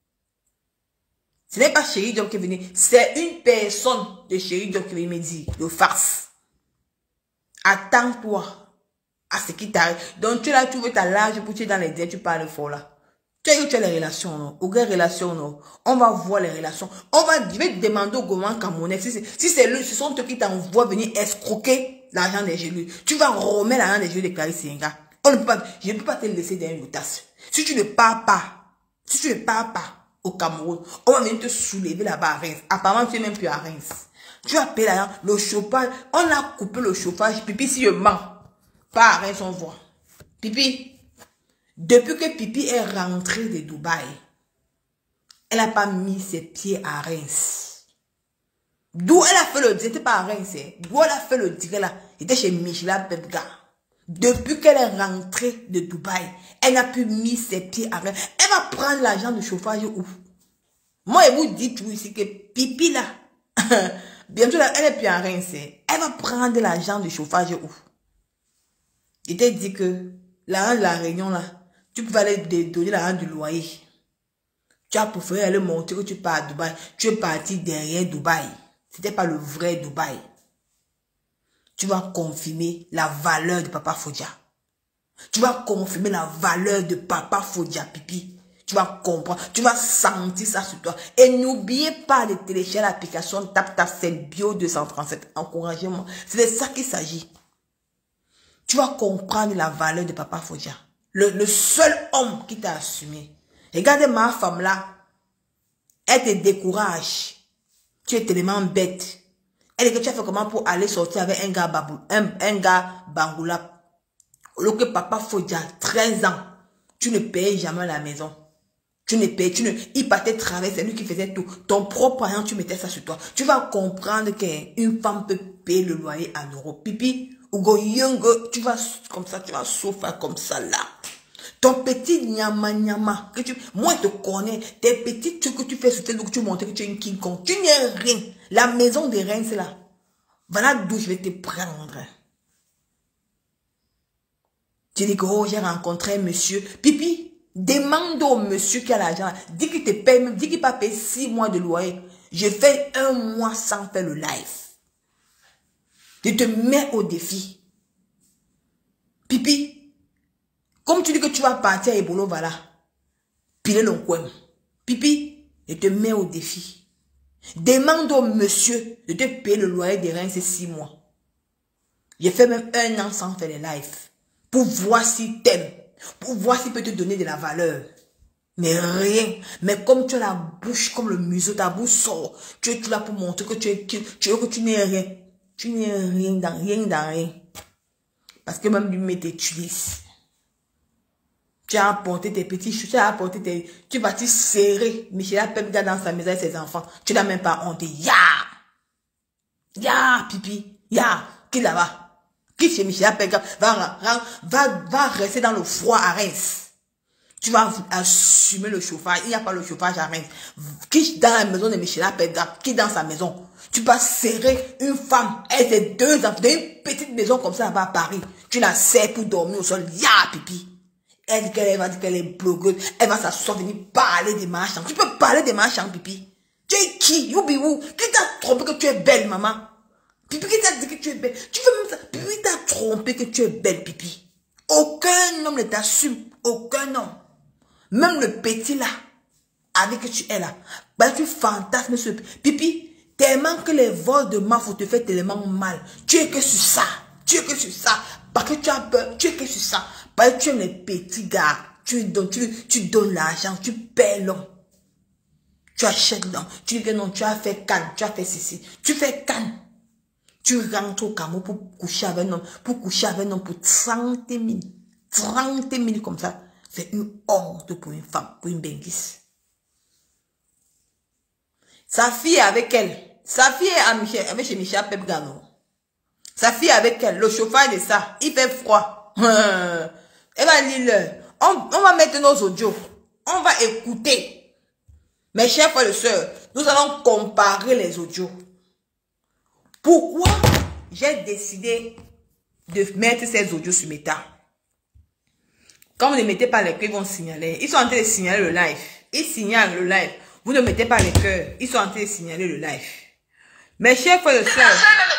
Ce n'est pas Chéri Job qui est venu, c'est une personne de Chéri Job qui vient me dire, de farce. Attends-toi à ce qui t'arrive. Donc tu es là, tu veux ta large pour tu es dans les dents, tu parles fort là. Tu as eu les relations, non? Aucune relation, non? On va voir les relations. On va, je vais te demander au gouvernement camerounais, si c'est, si c'est lui, ce sont eux qui t'envoient venir escroquer l'argent des jeux. Tu vas remettre l'argent des jeux de Clarisse Senga. On ne peut pas, je ne peux pas te laisser dans une tasse. Si tu ne pars pas, si tu ne pars pas au Cameroun, on va venir te soulever là-bas à Reims. Apparemment, tu n'es même plus à Reims. Tu as payé l'argent, le chauffage, on a coupé le chauffage. Pipi, si je mens, pas à Reims, on voit. Pipi, depuis que Pipi est rentrée de Dubaï, elle n'a pas mis ses pieds à Reims. D'où elle a fait le... C'était pas à Reims, c'est... D'où elle a fait le direct là. C'était chez Michela Pepga. Depuis qu'elle est rentrée de Dubaï, elle n'a plus mis ses pieds à Reims. Elle va prendre l'argent de chauffage où? Moi, je vous dis tout ici que Pipi là, bientôt là, elle est plus à Reims. Elle va prendre l'argent de chauffage où? Il t'a dit que l'argent de la réunion là, tu pouvais aller donner l'argent du loyer. Tu as préféré aller montrer que tu pars à Dubaï. Tu es parti derrière Dubaï. C'était pas le vrai Dubaï. Tu vas confirmer la valeur de Papa Fodia. Tu vas confirmer la valeur de Papa Fodia, Pipi. Tu vas comprendre. Tu vas sentir ça sur toi. Et n'oubliez pas de télécharger l'application Tap Tap Send Bio deux cent trente-sept. Encouragez-moi. C'est de ça qu'il s'agit. Tu vas comprendre la valeur de Papa Fodia. Le, le seul homme qui t'a assumé. Regardez ma femme là. Elle te décourage. Tu es tellement bête. Elle dit que tu as fait comment pour aller sortir avec un gars babou, un, un gars bangoula. Alors que Papa Fodia, treize ans, tu ne payes jamais la maison. Tu ne payes, tu ne, il partait travailler, c'est lui qui faisait tout. Ton propre argent, tu mettais ça sur toi. Tu vas comprendre qu'une femme peut payer le loyer en euros. Pipi, Ugo Yongo, tu vas comme ça, tu vas souffrir comme ça là. Ton petit nyama nyama, que tu, moi je te connais, tes petits trucs que tu fais sur tes dos, que tu montres que tu es une King Kong, tu n'es rien. La maison des reins, c'est là. Voilà d'où je vais te prendre. Tu dis que oh, j'ai rencontré un monsieur. Pipi, demande au monsieur qui a l'argent. Dis qu'il te paye, dis qu'il va payer six mois de loyer. Je fais un mois sans faire le live. Je te mets au défi. Pipi. Comme tu dis que tu vas partir à Ebolo, voilà. Piler le coin. Pipi, je te mets au défi. Demande au monsieur de te payer le loyer des reins ces six mois. J'ai fait même un an sans faire les lives. Pour voir s'il t'aime. Pour voir s'il peut te donner de la valeur. Mais rien. Mais comme tu as la bouche, comme le museau, ta bouche sort. Tu es là pour montrer que tu es, tu, tu, que tu n'es rien. Tu n'es rien dans rien dans rien. Parce que même lui-même t'utilise. Tu as apporté tes petits choux, tu as apporté tes... Tu vas te serrer. Michela Pepga dans sa maison avec ses enfants. Tu n'as même pas honte. Ya! Ya, Pipi. Ya! Qui là-bas? Qui chez Michela Pepga va, va, va, va rester dans le froid à Reims. Tu vas assumer le chauffage. Il n'y a pas le chauffage à Reims. Qui dans la maison de Michela Pepga? Qui dans sa maison? Tu vas serrer une femme. Elle ses deux enfants. Dans une petite maison comme ça là-bas à Paris. Tu la serres pour dormir au sol. Ya, Pipi. Elle dit qu'elle va dire qu'elle est blogueuse. Elle va s'asseoir, venir parler des marchands. Tu peux parler des marchands, Pipi. Tu es qui? Youbi où? Qui t'a trompé que tu es belle, maman? Pipi, qui t'a dit que tu es belle? Tu veux même ça? Pipi t'a trompé que tu es belle, Pipi. Aucun homme ne t'assume. Aucun homme. Même le petit là, avec que tu es là. Bah, tu fantasmes ce Pipi. Tellement que les vols de Mafou te fait tellement mal. Tu es que sur ça. Tu es que sur ça. Parce que tu as peur. Tu es que sur ça. Parce que tu aimes les petits gars. Tu donnes, tu, tu donnes l'argent. Tu paies l'homme. Tu achètes l'homme. Tu dis que non, tu as fait canne. Tu as fait ceci. Tu fais canne. Tu rentres au Cameroun pour coucher avec un homme. Pour coucher avec un homme pour trente mille. trente mille comme ça. C'est une honte pour une femme. Pour une benguisse. Sa fille est avec elle. Sa fille est avec chez Michela Pepga. Sa fille est avec elle. Le chauffage est ça. Il fait froid. Elle va lire. On, on va mettre nos audios. On va écouter. Mes chers frères et sœurs, nous allons comparer les audios. Pourquoi j'ai décidé de mettre ces audios sur Meta? Quand vous ne mettez pas les cœurs, ils vont signaler. Ils sont en train de signaler le live. Ils signalent le live. Vous ne mettez pas les cœurs. Ils sont en train de signaler le live. Mes chers frères et sœurs.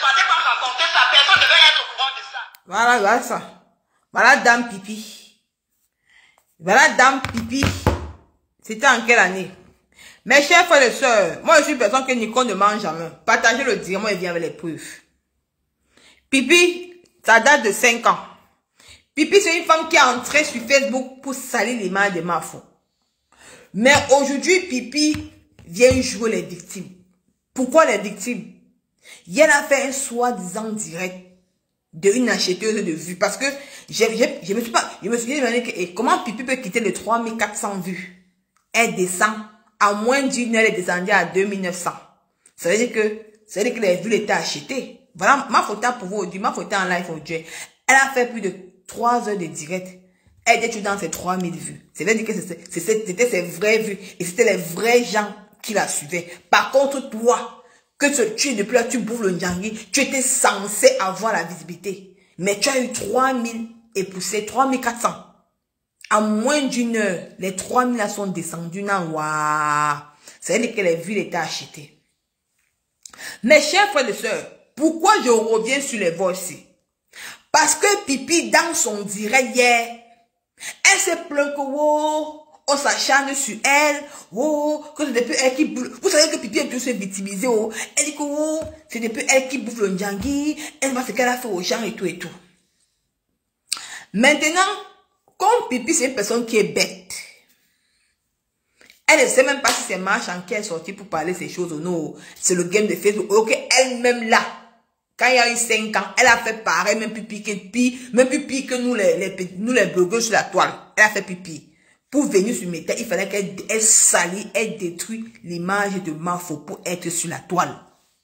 Voilà, voilà ça. Voilà Dame Pipi. Voilà Dame Pipi. C'était en quelle année? Mes chers frères et sœurs, moi je suis une personne que Nicole ne mange jamais. Partagez le diamant et viens avec les preuves. Pipi, ça date de cinq ans. Pipi, c'est une femme qui est entrée sur Facebook pour salir l'image de Mafou. Mais aujourd'hui, Pipi vient jouer les victimes. Pourquoi les victimes? Il a fait un soi-disant direct d'une acheteuse de vues. Parce que je, je, je me suis pas, je me suis demandé que, et comment Pipi peut quitter les trois mille quatre cents vues? Elle descend, à moins d'une heure, elle est descendue à deux mille neuf cents. Ça veut dire que c'est-à-dire que les villes étaient achetées. Voilà, ma photo pour vous aujourd'hui, ma photo en live aujourd'hui. Elle a fait plus de trois heures de direct. Elle était dans ses trois mille vues. C'est-à-dire que c'était ses vraies vues. Et c'était les vrais gens qui la suivaient. Par contre, toi, que tu es depuis là, tu bouffes le Ndjangi, tu étais censé avoir la visibilité. Mais tu as eu trois mille et poussé trois mille quatre cents. En moins d'une heure, les trois mille là sont descendus. Waouh! C'est-à-dire que les vues étaient achetées. Mes chers frères et sœurs, pourquoi je reviens sur les voix ici? Parce que Pipi, dans son direct hier, elle se plaint que oh, on s'acharne sur elle, oh, que c'est depuis elle qui bouffe. Vous savez que Pipi est toujours se victimiser, oh. Elle dit que oh, c'est depuis elle qui bouffe le Ndjangi, elle voit ce qu'elle a fait aux gens et tout et tout. Maintenant, comme Pipi c'est une personne qui est bête, elle ne sait même pas si c'est Marchand qui est sorti pour parler ces choses ou non. C'est le game de Facebook. Ok, elle-même là, quand il y a eu cinq ans, elle a fait pareil, même plus piquer pipi, même plus piquer que nous les, les, nous les blogueurs sur la toile. Elle a fait pipi. Pour venir sur Meta, il fallait qu'elle salit, elle détruit l'image de Mafo pour être sur la toile.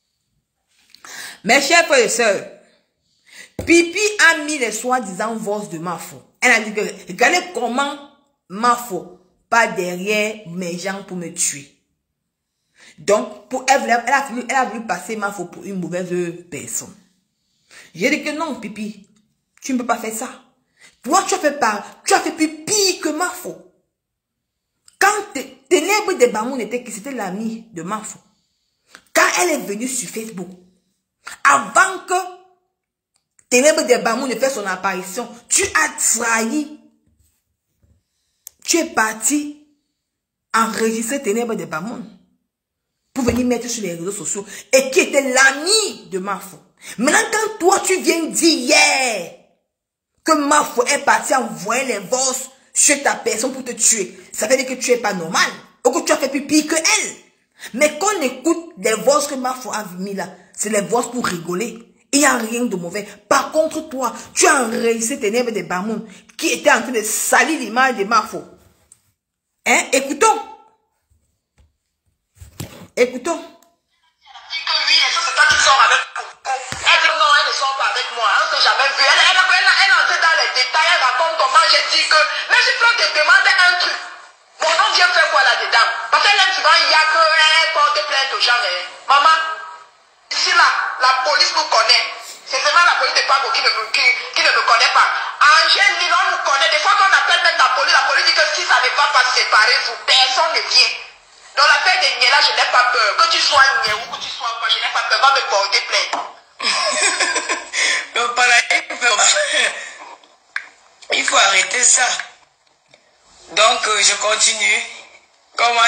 Mes chers frères et sœurs, Pipi a mis les soi-disant voix de Mafo. Elle a dit que, regardez comment Mafo pas derrière mes gens pour me tuer. Donc, pour elle, elle a voulu, elle a voulu passer Mafo pour une mauvaise personne. J'ai dit que non, Pipi, tu ne peux pas faire ça. Toi, tu as fait pas, tu as fait plus pire que Mafo. Quand Ténèbres de Bamoun était qui c'était l'ami de Mafo. Quand elle est venue sur Facebook, avant que Ténèbres de Bamoun ne fasse son apparition, tu as trahi. Tu es parti enregistrer Ténèbres de Bamoun pour venir mettre sur les réseaux sociaux et qui était l'ami de Mafo. Maintenant, quand toi, tu viens dire hier que Mafo est parti envoyer les voix chez ta personne pour te tuer, ça veut dire que tu n'es pas normal ou que tu as fait plus pire que elle. Mais quand on écoute les voix que Mafo a mis là, c'est les voix pour rigoler. Il n'y a rien de mauvais. Par contre, toi, tu as enregistré Ténèbres de Bamoun qui était en train de salir l'image de Mafo. Hein? Écoutons. Écoutons. Elle dit que oui, et ça c'est toi qui sors avec Coco. Elle dit non, elle ne sort pas avec moi. Elle ne s'est jamais vue. Elle, elle, elle, elle entre dans les détails. Elle raconte comment j'ai dit que. Mais si toi te demandes un truc, mon nom vient faire quoi là-dedans? Parce qu'elle aime souvent, il y a qu'elle porte plainte aux gens. Eh. Maman, ici là, la police vous connaît. C'est vraiment la police de Pago qui ne, qui, qui ne me connaît pas. Angèle, on nous connaît. Des fois qu'on appelle même la police, la police dit que si ça ne va pas se séparer, vous, personne ne vient. Dans l'affaire de Niela, je n'ai pas peur. Que tu sois Nié ou que tu sois pas, je n'ai pas peur. Va me porter plainte. Il faut arrêter ça. Donc, euh, je continue. Comment?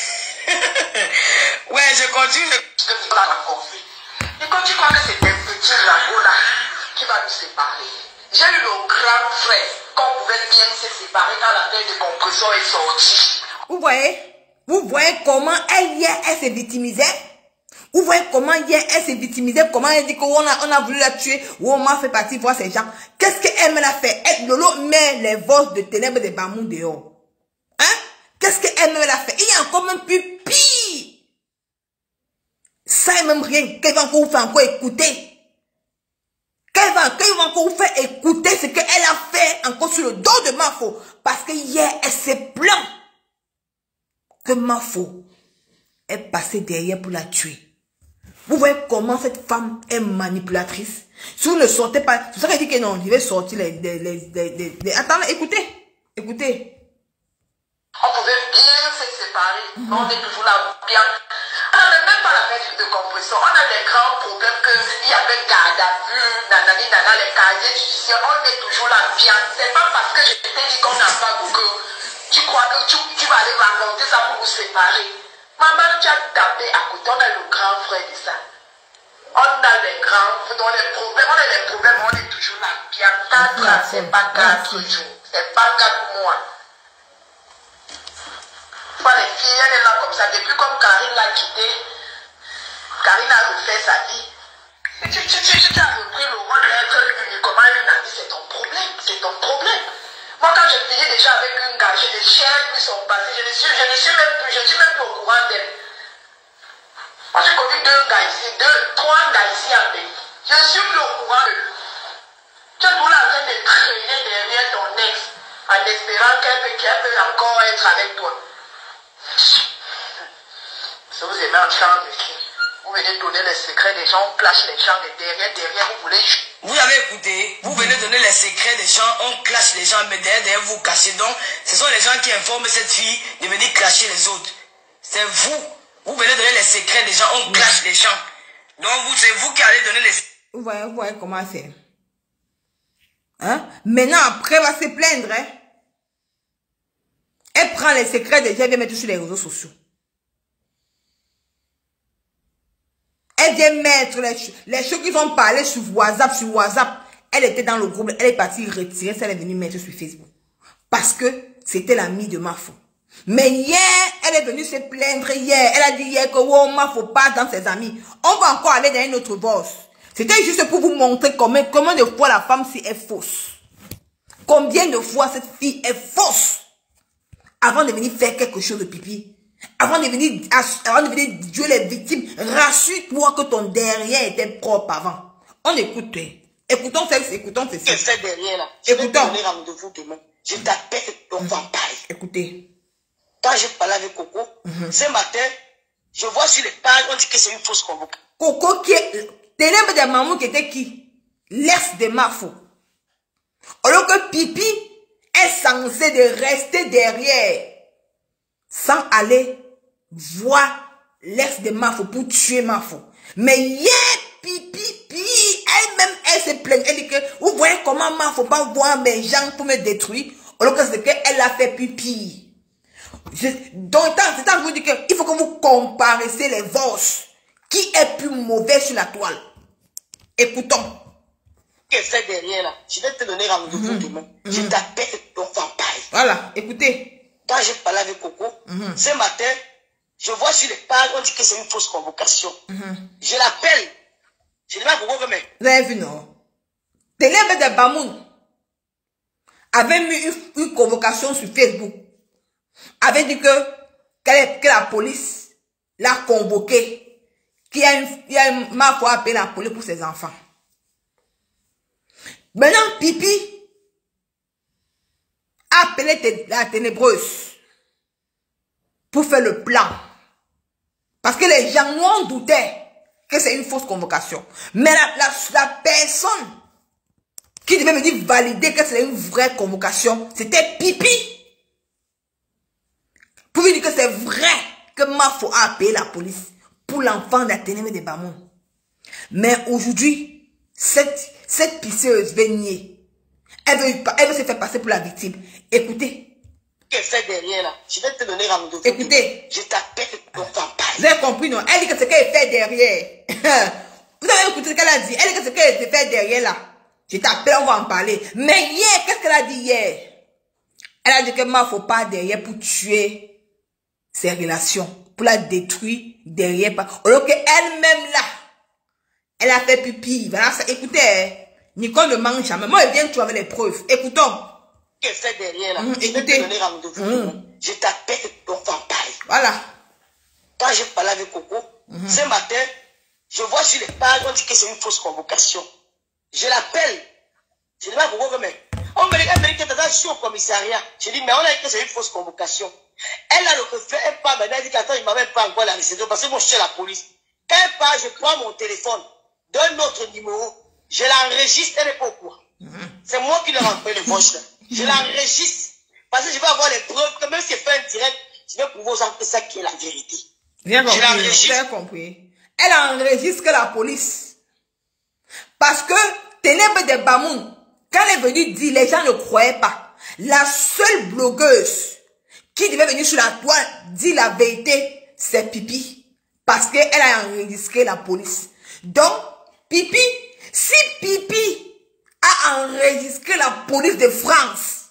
Ouais, je continue. Je te dis pas la conflit. Et quand tu crois que c'est un petit ragot là qui va nous séparer, j'ai eu le grand frère qu'on pouvait bien se séparer quand la tête de compression est sortie. Vous voyez? Vous voyez comment elle hier, elle s'est victimisée? Vous voyez comment hier, elle s'est victimisée? Comment elle dit qu'on a, on a voulu la tuer? Ou on m'a fait partie voir ces gens? Qu'est-ce qu'elle m'a fait? Elle, Lolo met les voix de Ténèbres de Bamoun dehors. Hein? Qu'est-ce qu'elle m'a fait? Il y a encore même plus pire. Ça est même rien. Qu'elle va encore vous faire encore écouter. Qu'elle va, qu'elle va encore vous faire écouter ce qu'elle a fait encore sur le dos de Mafo. Parce que hier, elle s'est plainte que Mafo est passé derrière pour la tuer. Vous voyez comment cette femme est manipulatrice. Si vous ne sortez pas, c'est ça qu'elle dit que non, je vais sortir les... les, les, les, les, les attendez, écoutez. Écoutez. On pouvait bien se séparer. Mm-hmm. On est toujours là, bien. On n'avait même pas la perte de compression. On a des grands problèmes qu'il y avait garde à vue, nanani, nana, les casiers judiciaires. On est toujours là, bien. C'est pas parce que je t'ai dit qu'on n'a pas Google. Tu crois que tu, tu vas aller raconter ça pour vous séparer. Maman, tu as tapé à côté. On a le grand frère de ça. On a les grands, dans les problèmes, on a les problèmes, on est toujours là, bien. Quatre ans, c'est pas quatre jours. C'est pas quatre mois. Pas les filles, elle est là comme ça. Depuis comme Karine l'a quitté, Karine a refait sa vie. Tu, tu, tu, tu as repris le rôle d'être uniquement une amie, c'est ton problème. C'est ton problème. Moi, quand je finis déjà avec une gars, je ne cherche plus son passé. Je ne suis, je ne suis même plus, je ne suis même plus au courant d'elle. Moi, j'ai connu deux gars ici, deux, trois gars ici en pays. Je suis plus au courant de. Tu es toujours en train de traîner derrière ton ex en espérant qu'elle peut, qu'elle peut encore être avec toi. Si vous aimez entendre ici, vous venez donner les secrets des gens, on clash les gens de derrière, derrière, vous voulez. Vous avez écouté, vous venez donner les secrets des gens, on clash les gens, mais derrière, derrière vous cachez. Donc, ce sont les gens qui informent cette fille de venir clasher les autres. C'est vous. Vous venez donner les secrets des gens, on clash les gens. Donc, vous, c'est vous qui allez donner les... Vous voyez, vous voyez comment c'est. Hein? Maintenant, après, elle va se plaindre. Hein? Elle prend les secrets des gens et vient mettre sur les réseaux sociaux. Elle vient mettre les, les choses qu'ils ont parlé sur WhatsApp, sur WhatsApp. Elle était dans le groupe, elle est partie retirer, ça elle est venue mettre sur Facebook. Parce que c'était l'amie de Mafo. Mais hier, elle est venue se plaindre hier. Elle a dit hier que oh, Mafo passe dans ses amis. On va encore aller dans une autre boss. C'était juste pour vous montrer comment, combien de fois la femme si est fausse. Combien de fois cette fille est fausse. Avant de venir faire quelque chose de pipi. Avant de venir, avant de venir jouer les victimes, rassure-toi que ton derrière était propre avant. On écoute. Écoutons celle, écoutons celle. Qu'est-ce que c'est derrière là? Je vais te donner rendez-vous demain. Je t'appelle, on va en parler. Écoutez. Quand je parlais avec Coco, mm-hmm. ce matin, je vois sur les pages, on dit que c'est une fausse convocation. Coco qui est, ténèbres de maman qui était qui? L'ex de Mafo. Alors que Pipi est censé de rester derrière. Sans aller voir l'ex de Mafo pour tuer Mafo. Mais hier, Pipi, Pipi, elle-même, elle se plaint. Elle dit que, vous voyez comment Mafo pas voir mes gens pour me détruire. Alors que c'est qu'elle a fait Pipi. Je, donc, c'est ça que je vous dis qu'il faut que vous comparaissiez les voces. Qui est plus mauvais sur la toile? Écoutons. Qu'est-ce que c'est derrière là? Je vais te donner rendez-vous demain. Mm-hmm. Je t'appelle, on va en parler. Voilà, écoutez. Quand je parlais avec Coco, mm-hmm. ce matin, je vois sur les pages, on dit que c'est une fausse convocation. Mm-hmm. Je l'appelle. Je dis à Coco que mais. Vous avez vu, non? Ténèbres de Bamoun avait mis une, une convocation sur Facebook. Avait dit que, que, que la police l'a convoqué. Qu'il y a une, il y a une Mafo a appelé la police pour ses enfants. Maintenant, Pipi a appelé la ténébreuse pour faire le plan. Parce que les gens n'en doutaient que c'est une fausse convocation. Mais la, la, la personne qui devait me dire valider que c'est une vraie convocation, c'était Pipi. Pour lui dire que c'est vrai que Mafo a appelé la police pour l'enfant de la ténèbre de Bamoun. Mais aujourd'hui, cette, cette pisseuse veut nier. Elle veut, elle veut se faire passer pour la victime. Écoutez. Qu'est-ce que c'est derrière là? Je vais te donner rendez-vous. Écoutez. Je t'appelle, on va en parler. Vous avez compris, non? Elle dit que ce qu'elle fait derrière. Vous avez écouté ce qu'elle a dit? Elle dit que ce qu'elle fait derrière là. Je t'appelle, on va en parler. Mais hier, qu'est-ce qu'elle a dit hier? Elle a dit que Mafo pas derrière pour tuer ses relations. Pour la détruire derrière. Alors qu'elle-même là, elle a fait pipi. Voilà, ça. Écoutez, Nicole ne mange jamais. Moi, elle vient tout avec les preuves. Écoutons. Qu'est-ce que c'est derrière là? Mmh, je écoutez. vais te donner rendez-vous. Mmh. Je t'appelle, on va en parler. Voilà. Quand je parlais avec Coco, mmh. ce matin, je vois sur les pages, on dit que c'est une fausse convocation. Je l'appelle. Je dis à Coco, mais on me dit qu'elle est sur au commissariat. Je dis, mais on a dit que c'est une fausse convocation. Elle a le reflet, elle part maintenant, elle dit qu'attends, il ne m'a même pas encore la réception parce que moi je suis à la police. Quand elle part, je prends mon téléphone d'un autre numéro, je l'enregistre, elle n'est pas au courant. Mm -hmm. C'est moi qui leur envoie les voix là. Je l'enregistre parce que je vais avoir les preuves que même si je fais un direct, je vais pouvoir savoir que ça qui est la vérité. Bien compris, je l'enregistre. Bien compris. Elle enregistre que la police. Parce que Ténèbres de Bamoun, quand elle est venue dire, les gens ne croyaient pas. La seule blogueuse qui devait venir sur la toile dire la vérité, c'est Pipi. Parce qu'elle a enregistré la police. Donc, Pipi, si Pipi a enregistré la police de France,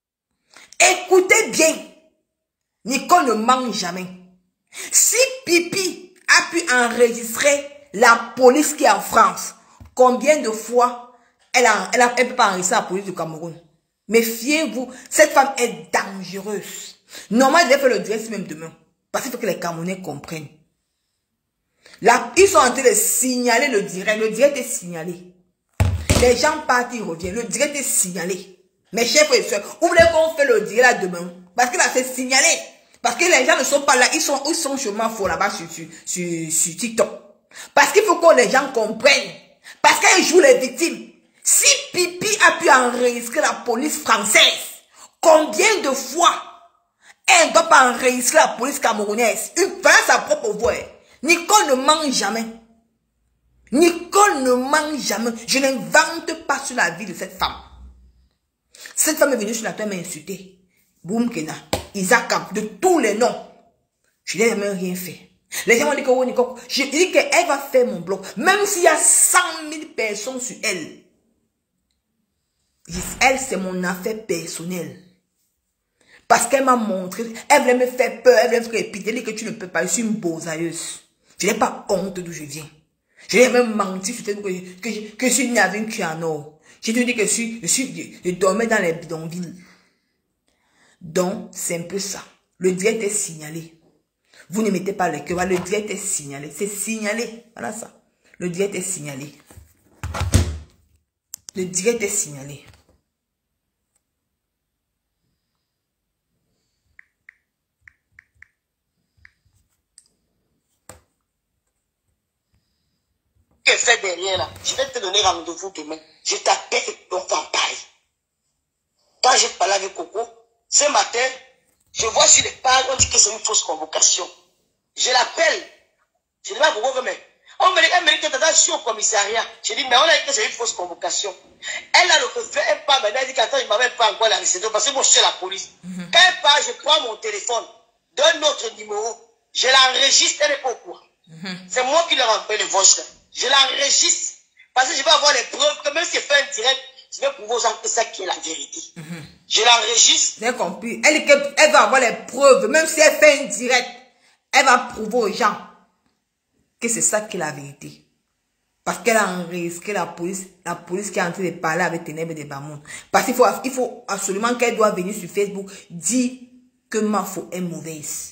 écoutez bien, Nicole ne ment jamais. Si Pipi a pu enregistrer la police qui est en France, combien de fois elle a, elle a, elle peut pas enregistrer la police du Cameroun? Méfiez-vous, cette femme est dangereuse. Normalement, elle devait faire le direct même demain. Parce qu'il faut que les Camerounais comprennent. Là, ils sont en train de signaler le direct. Le direct est signalé. Les gens partent, ils reviennent. Le direct est signalé. Mes chers frères et soeurs, vous voulez qu'on fait le direct là demain? Parce que là, c'est signalé. Parce que les gens ne sont pas là. Ils sont, ils sont chemin faux là-bas sur, sur, sur, sur TikTok. Parce qu'il faut que les gens comprennent. Parce qu'ils jouent les victimes. Si Pipi a pu enregistrer la police française, combien de fois elle ne doit pas enregistrer la police camerounaise? Une fois sa propre voix. Nicole ne ment jamais. Nicole ne ment jamais. Je n'invente pas sur la vie de cette femme. Cette femme est venue sur la terre m'insulter. Boum Kena, Isaac, de tous les noms. Je n'ai jamais rien fait. Les gens m'ont dit que, oh, Nicole, je dis qu'elle va faire mon blog. Même s'il y a cent mille personnes sur elle. Elle, c'est mon affaire personnelle. Parce qu'elle m'a montré, elle voulait me faire peur, elle voulait me faire épidémie que tu ne peux pas. Je suis une bosailleuse. Je n'ai pas honte d'où je viens. Je n'ai même menti sur Facebook que, que, que, que je suis née avec une cuisse en or. J'ai te dit que je suis, je suis, je dormais dans les bidonvilles. Donc, c'est un peu ça. Le direct est signalé. Vous ne mettez pas le cœur, le direct est signalé. C'est signalé. Voilà ça. Le direct est signalé. Le direct est signalé. Que fait derrière là, je vais te donner rendez-vous demain. Je t'appelle et on va en parler. Quand j'ai parlé avec Coco, ce matin, je vois sur les pages, on dit que c'est une fausse convocation. Je l'appelle. Je dis à Coco, mais on me dit, elle me dit que tu es sur au commissariat. Je dis, mais on a dit que c'est une fausse convocation. Elle a le fait, elle part maintenant, elle dit qu'attends, il ne m'avait pas encore la récédation parce que moi je suis la police. Mm-hmm. Quand elle part, je prends mon téléphone d'un autre numéro, je l'enregistre, elle n'est pas au courant. Mm-hmm. C'est moi qui leur envoie les voix là. Je l'enregistre parce que je vais avoir les preuves que même si je fais un direct, je vais prouver aux gens que c'est ça qui est la vérité. Mm-hmm. Je l'enregistre. J'ai compris. Elle, elle va avoir les preuves, même si elle fait un direct, elle va prouver aux gens que c'est ça qui est la vérité. Parce qu'elle a enregistré la police, la police qui est en train de parler avec Ténèbres de Bamoun. Parce qu'il faut, il faut absolument qu'elle doit venir sur Facebook dire que Mafo est mauvaise.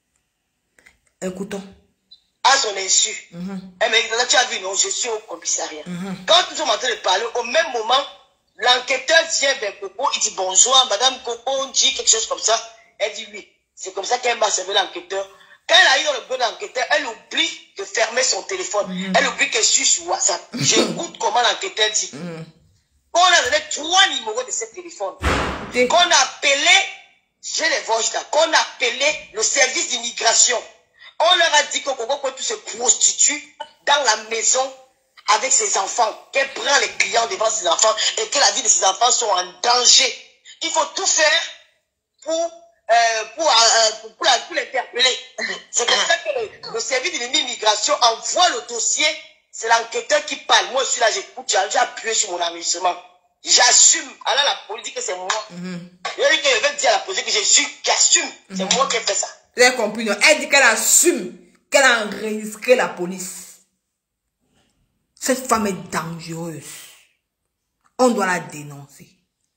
Écoutons. À son insu. Mm-hmm. Elle m'a dit, tu as vu, non, je suis au commissariat. Mm-hmm. Quand nous sommes en train de parler, au même moment, l'enquêteur vient vers Coco, il dit bonjour, madame Coco, on dit quelque chose comme ça. Elle dit oui. C'est comme ça qu'elle m'a servi l'enquêteur. Quand elle arrive dans le bureau d'enquêteur, elle oublie de fermer son téléphone. Mm-hmm. Elle oublie qu'elle suit sur WhatsApp. J'écoute comment l'enquêteur dit. Mm-hmm. On a donné trois numéros de ce téléphone. Mm-hmm. Qu'on a appelé, j'ai les voix là, qu'on a appelé le service d'immigration. On leur a dit que Coco Poitou se prostitue dans la maison avec ses enfants, qu'elle prend les clients devant ses enfants et que la vie de ses enfants sont en danger. Il faut tout faire pour, euh, pour, euh, pour, pour, pour l'interpeller. C'est pour ça que le, le service de l'immigration envoie le dossier. C'est l'enquêteur qui parle. Moi, je suis là, j'écoute, j'ai appuyé sur mon enregistrement. J'assume. Alors la police dit que c'est moi. Mm-hmm. Je dis que je vais dire à la police que je suis, qu'assume. Mm-hmm. C'est moi qui ai fait ça. Vous avez compris, non? Elle dit qu'elle assume qu'elle a enregistré la police. Cette femme est dangereuse. On doit la dénoncer.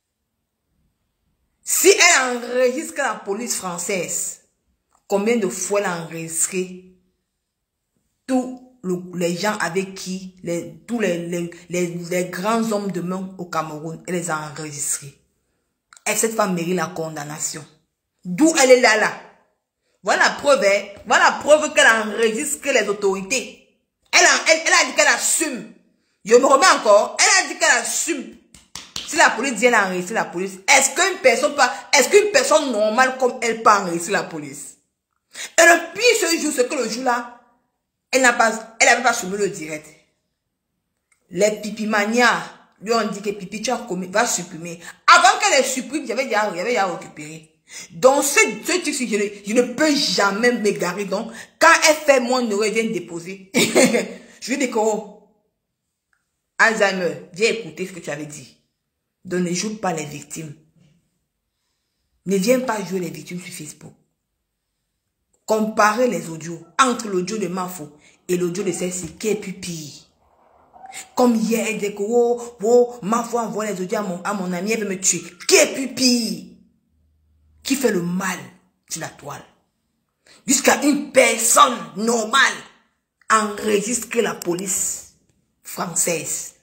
Si elle enregistre la police française, combien de fois elle a enregistré tous le, les gens avec qui, les, tous les, les, les, les grands hommes de main au Cameroun, elle les a enregistrés. Et cette femme mérite la condamnation. D'où elle est là, là. Voilà la preuve, hein? Voilà la preuve qu'elle enregistre les autorités. Elle a, elle, elle a dit qu'elle assume. Je me remets encore. Elle a dit qu'elle assume. Si la police dit qu'elle a enregistré la police, est-ce qu'une personne pas, est-ce qu'une personne normale comme elle peut enregistrer la police? Et le pire ce jour, c'est que le jour-là, elle n'a pas, elle n'avait pas soumis le direct. Les pipimanias lui ont dit que Pipi, tu as commis, va supprimer. Avant qu'elle les supprime, j'avais déjà, j'avais déjà récupéré. Donc, ce, ce truc, je ne, je ne peux jamais m'égarer. Donc, quand elle fait mon ne vient déposer, je lui dis que, oh, Alzheimer, viens écouter ce que tu avais dit. Donc, ne joue pas les victimes. Ne viens pas jouer les victimes sur Facebook. Comparez les audios entre l'audio de Mafo et l'audio de celle-ci qui est plus pire. Comme hier, elle dit que, oh, oh, Mafo envoie les audios à mon, à mon ami, elle veut me tuer. Qui est plus pire? Qui fait le mal sur la toile. Jusqu'à une personne normale enregistré la police française.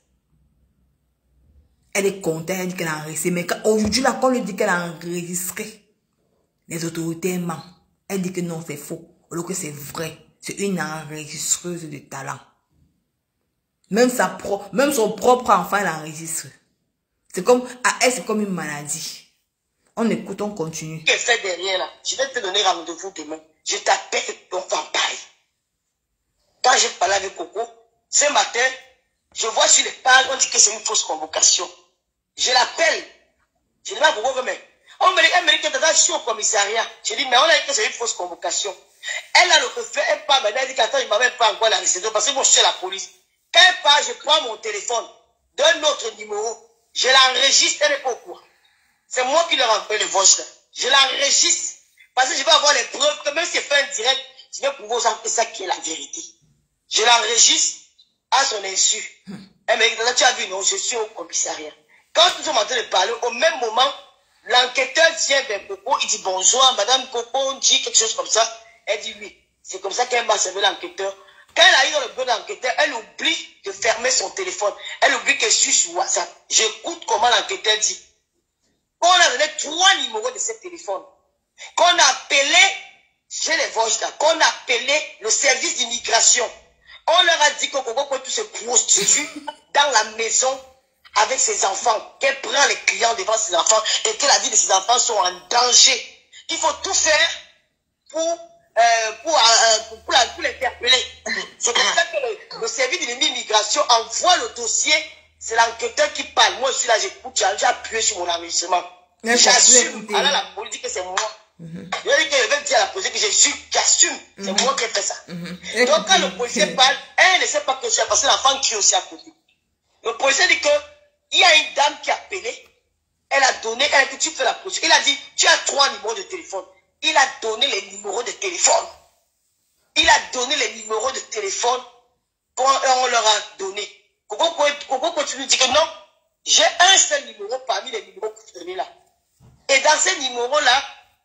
Elle est contente, elle dit qu'elle a enregistré. Mais aujourd'hui, là, quand on lui dit qu'elle a enregistré, les autorités mentent. Elle dit que non, c'est faux. Alors que c'est vrai. C'est une enregistreuse de talent. Même, sa pro, même son propre enfant, elle enregistre. C'est comme, à elle, c'est comme une maladie. On écoute, on continue. Qu'est-ce que fait derrière là? Je vais te donner rendez-vous demain. Je t'appelle ton vampire. Quand j'ai parlé avec Coco, ce matin, je vois sur les pages, on dit que c'est une fausse convocation. Je l'appelle. Je dis à Coco, mais on me dit, elle me dit que tu es au commissariat. Je dis, mais on a dit que c'est une fausse convocation. Elle a le reflet, elle part maintenant, elle dit qu'attends, il ne m'a même pas encore la récédation parce que moi je suis la police. Quand elle part, je prends mon téléphone d'un autre numéro, je l'enregistre, elle n'est pas au courant. C'est moi qui leur envoie le voice là. Je l'enregistre parce que je vais avoir les preuves que même si je fais un direct, je vais pouvoir vous que ça qui est la vérité. Je l'enregistre à son insu. Elle me dit, tu as vu, non, je suis au commissariat. Quand nous sommes en train de parler, au même moment, l'enquêteur vient vers Coco, il dit bonjour, madame Coco, on dit quelque chose comme ça. Elle dit oui. C'est comme ça qu'elle m'a servi l'enquêteur. Quand elle arrive dans le bureau d'enquêteur, elle oublie de fermer son téléphone. Elle oublie qu'elle suit sur WhatsApp. J'écoute comment l'enquêteur dit. Quand on a donné trois numéros de ce téléphone, qu'on a appelé, j'ai les voix là, qu'on a appelé le service d'immigration, on leur a dit que Coco Kouetou se prostitue dans la maison avec ses enfants, qu'elle prend les clients devant ses enfants et que la vie de ses enfants sont en danger. Il faut tout faire pour Euh, pour, euh, pour, pour, pour l'interpeller. C'est comme ça que le, le service de l'immigration envoie le dossier. C'est l'enquêteur qui parle. Moi aussi là, j'écoute, j'ai appuyé sur mon enregistrement. J'assume. Alors la police dit que c'est moi. Mm-hmm. Je dis que je vais dire à la police que je suis, j'assume. C'est mm-hmm. moi qui ai fait ça. Mm-hmm. Donc quand le policier parle, elle ne sait pas que c'est parce que l'enfant qui est aussi à côté. Le policier dit que il y a une dame qui a appelé. Elle a donné, elle a dit tu fais la procédure. Il a dit tu as trois numéros de téléphone. Il a donné les numéros de téléphone. Il a donné les numéros de téléphone qu'on leur a donné. Coco continue de dire que non, j'ai un seul numéro parmi les numéros que vous donnez là. Et dans ces numéros-là,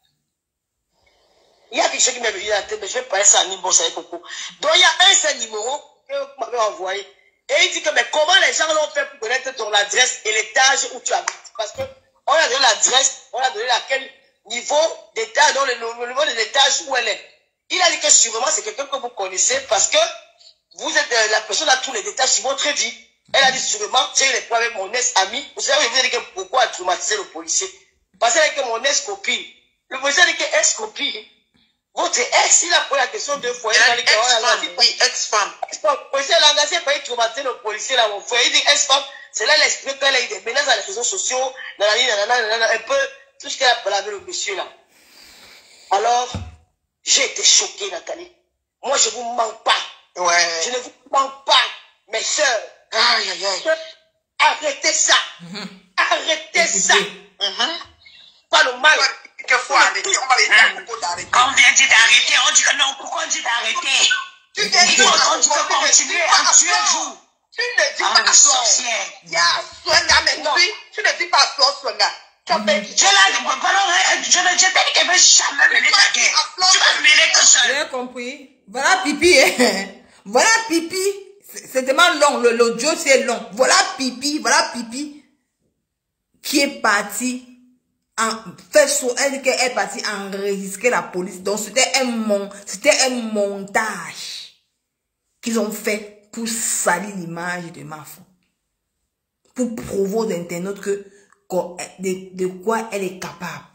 il y a quelque chose qui m'est venu à la tête, mais je vais parler ça à Nimbo, ça avec Coco. Donc il y a un seul numéro que vous m'avez envoyé. Et il dit que mais comment les gens l'ont fait pour connaître ton adresse et l'étage où tu habites? Parce qu'on a donné l'adresse, on a donné laquelle niveau d'étage, dans le, le niveau de l'étage où elle est. Il a dit que sûrement c'est quelqu'un que vous connaissez parce que vous êtes euh, la personne à tous les détails sur votre vie. Elle a dit sûrement, j'ai eu les problèmes avec mon ex-ami. Vous savez, je vous ai dit que pourquoi a traumatisé le policier. Parce que mon ex-copine. Le policier a dit que ex-copine. Votre ex, il a posé la question deux fois. Il a dit que ex-femme, oui, ex-femme. Le policier l'a engagé pour traumatiser le policier là, mon frère. Il dit ex-femme, c'est là l'explique qu'elle a eu des menaces dans les réseaux sociaux, un peu. Tout ce qu'elle a parlé avec le monsieur là. Alors, j'ai été choqué, Nathalie. Moi, je ne vous mens pas. Ouais. Je ne vous mens pas, mes soeurs. Aïe, aïe, aïe. Arrêtez ça. Mm-hmm. Arrêtez ça. Mm-hmm. Pas le mal. Quelquefois, arrêter. On va les dire d'arrêter. Quand on vient dire d'arrêter, on dit que non. Pourquoi on dit d'arrêter? Tu dis on dit que continuer à tuer vous. Tu ne dis pas sorcière. Il y a Sonia maintenant. Tu ne dis pas sorcière. Je l'ai dit, je t'ai dit qu'elle ne veut jamais mener ta guerre. Tu vas mener que seul. J'ai compris. Voilà Pipi. Voilà Pipi. C'est tellement long. L'audio c'est long. Voilà Pipi. Voilà Pipi. Qui est parti en fait sur elle, qu'elle est partie enregistrer la police. Donc c'était un mon, c'était un montage qu'ils ont fait pour salir l'image de ma femme. Pour prouver aux internautes que De, de quoi elle est capable.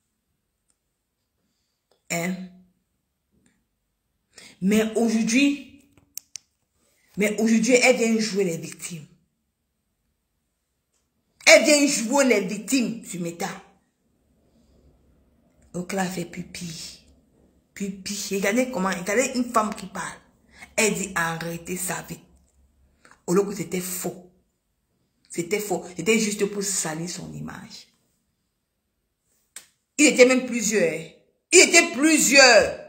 Hein? Mais aujourd'hui, mais aujourd'hui, elle vient jouer les victimes. Elle vient jouer les victimes sur Meta. Donc là, elle fait pipi. Pipi. Regardez comment, regardez une femme qui parle. Elle dit arrêtez sa vie. Au lieu que c'était faux. C'était faux. C'était juste pour salir son image. Il était même plusieurs. Il était plusieurs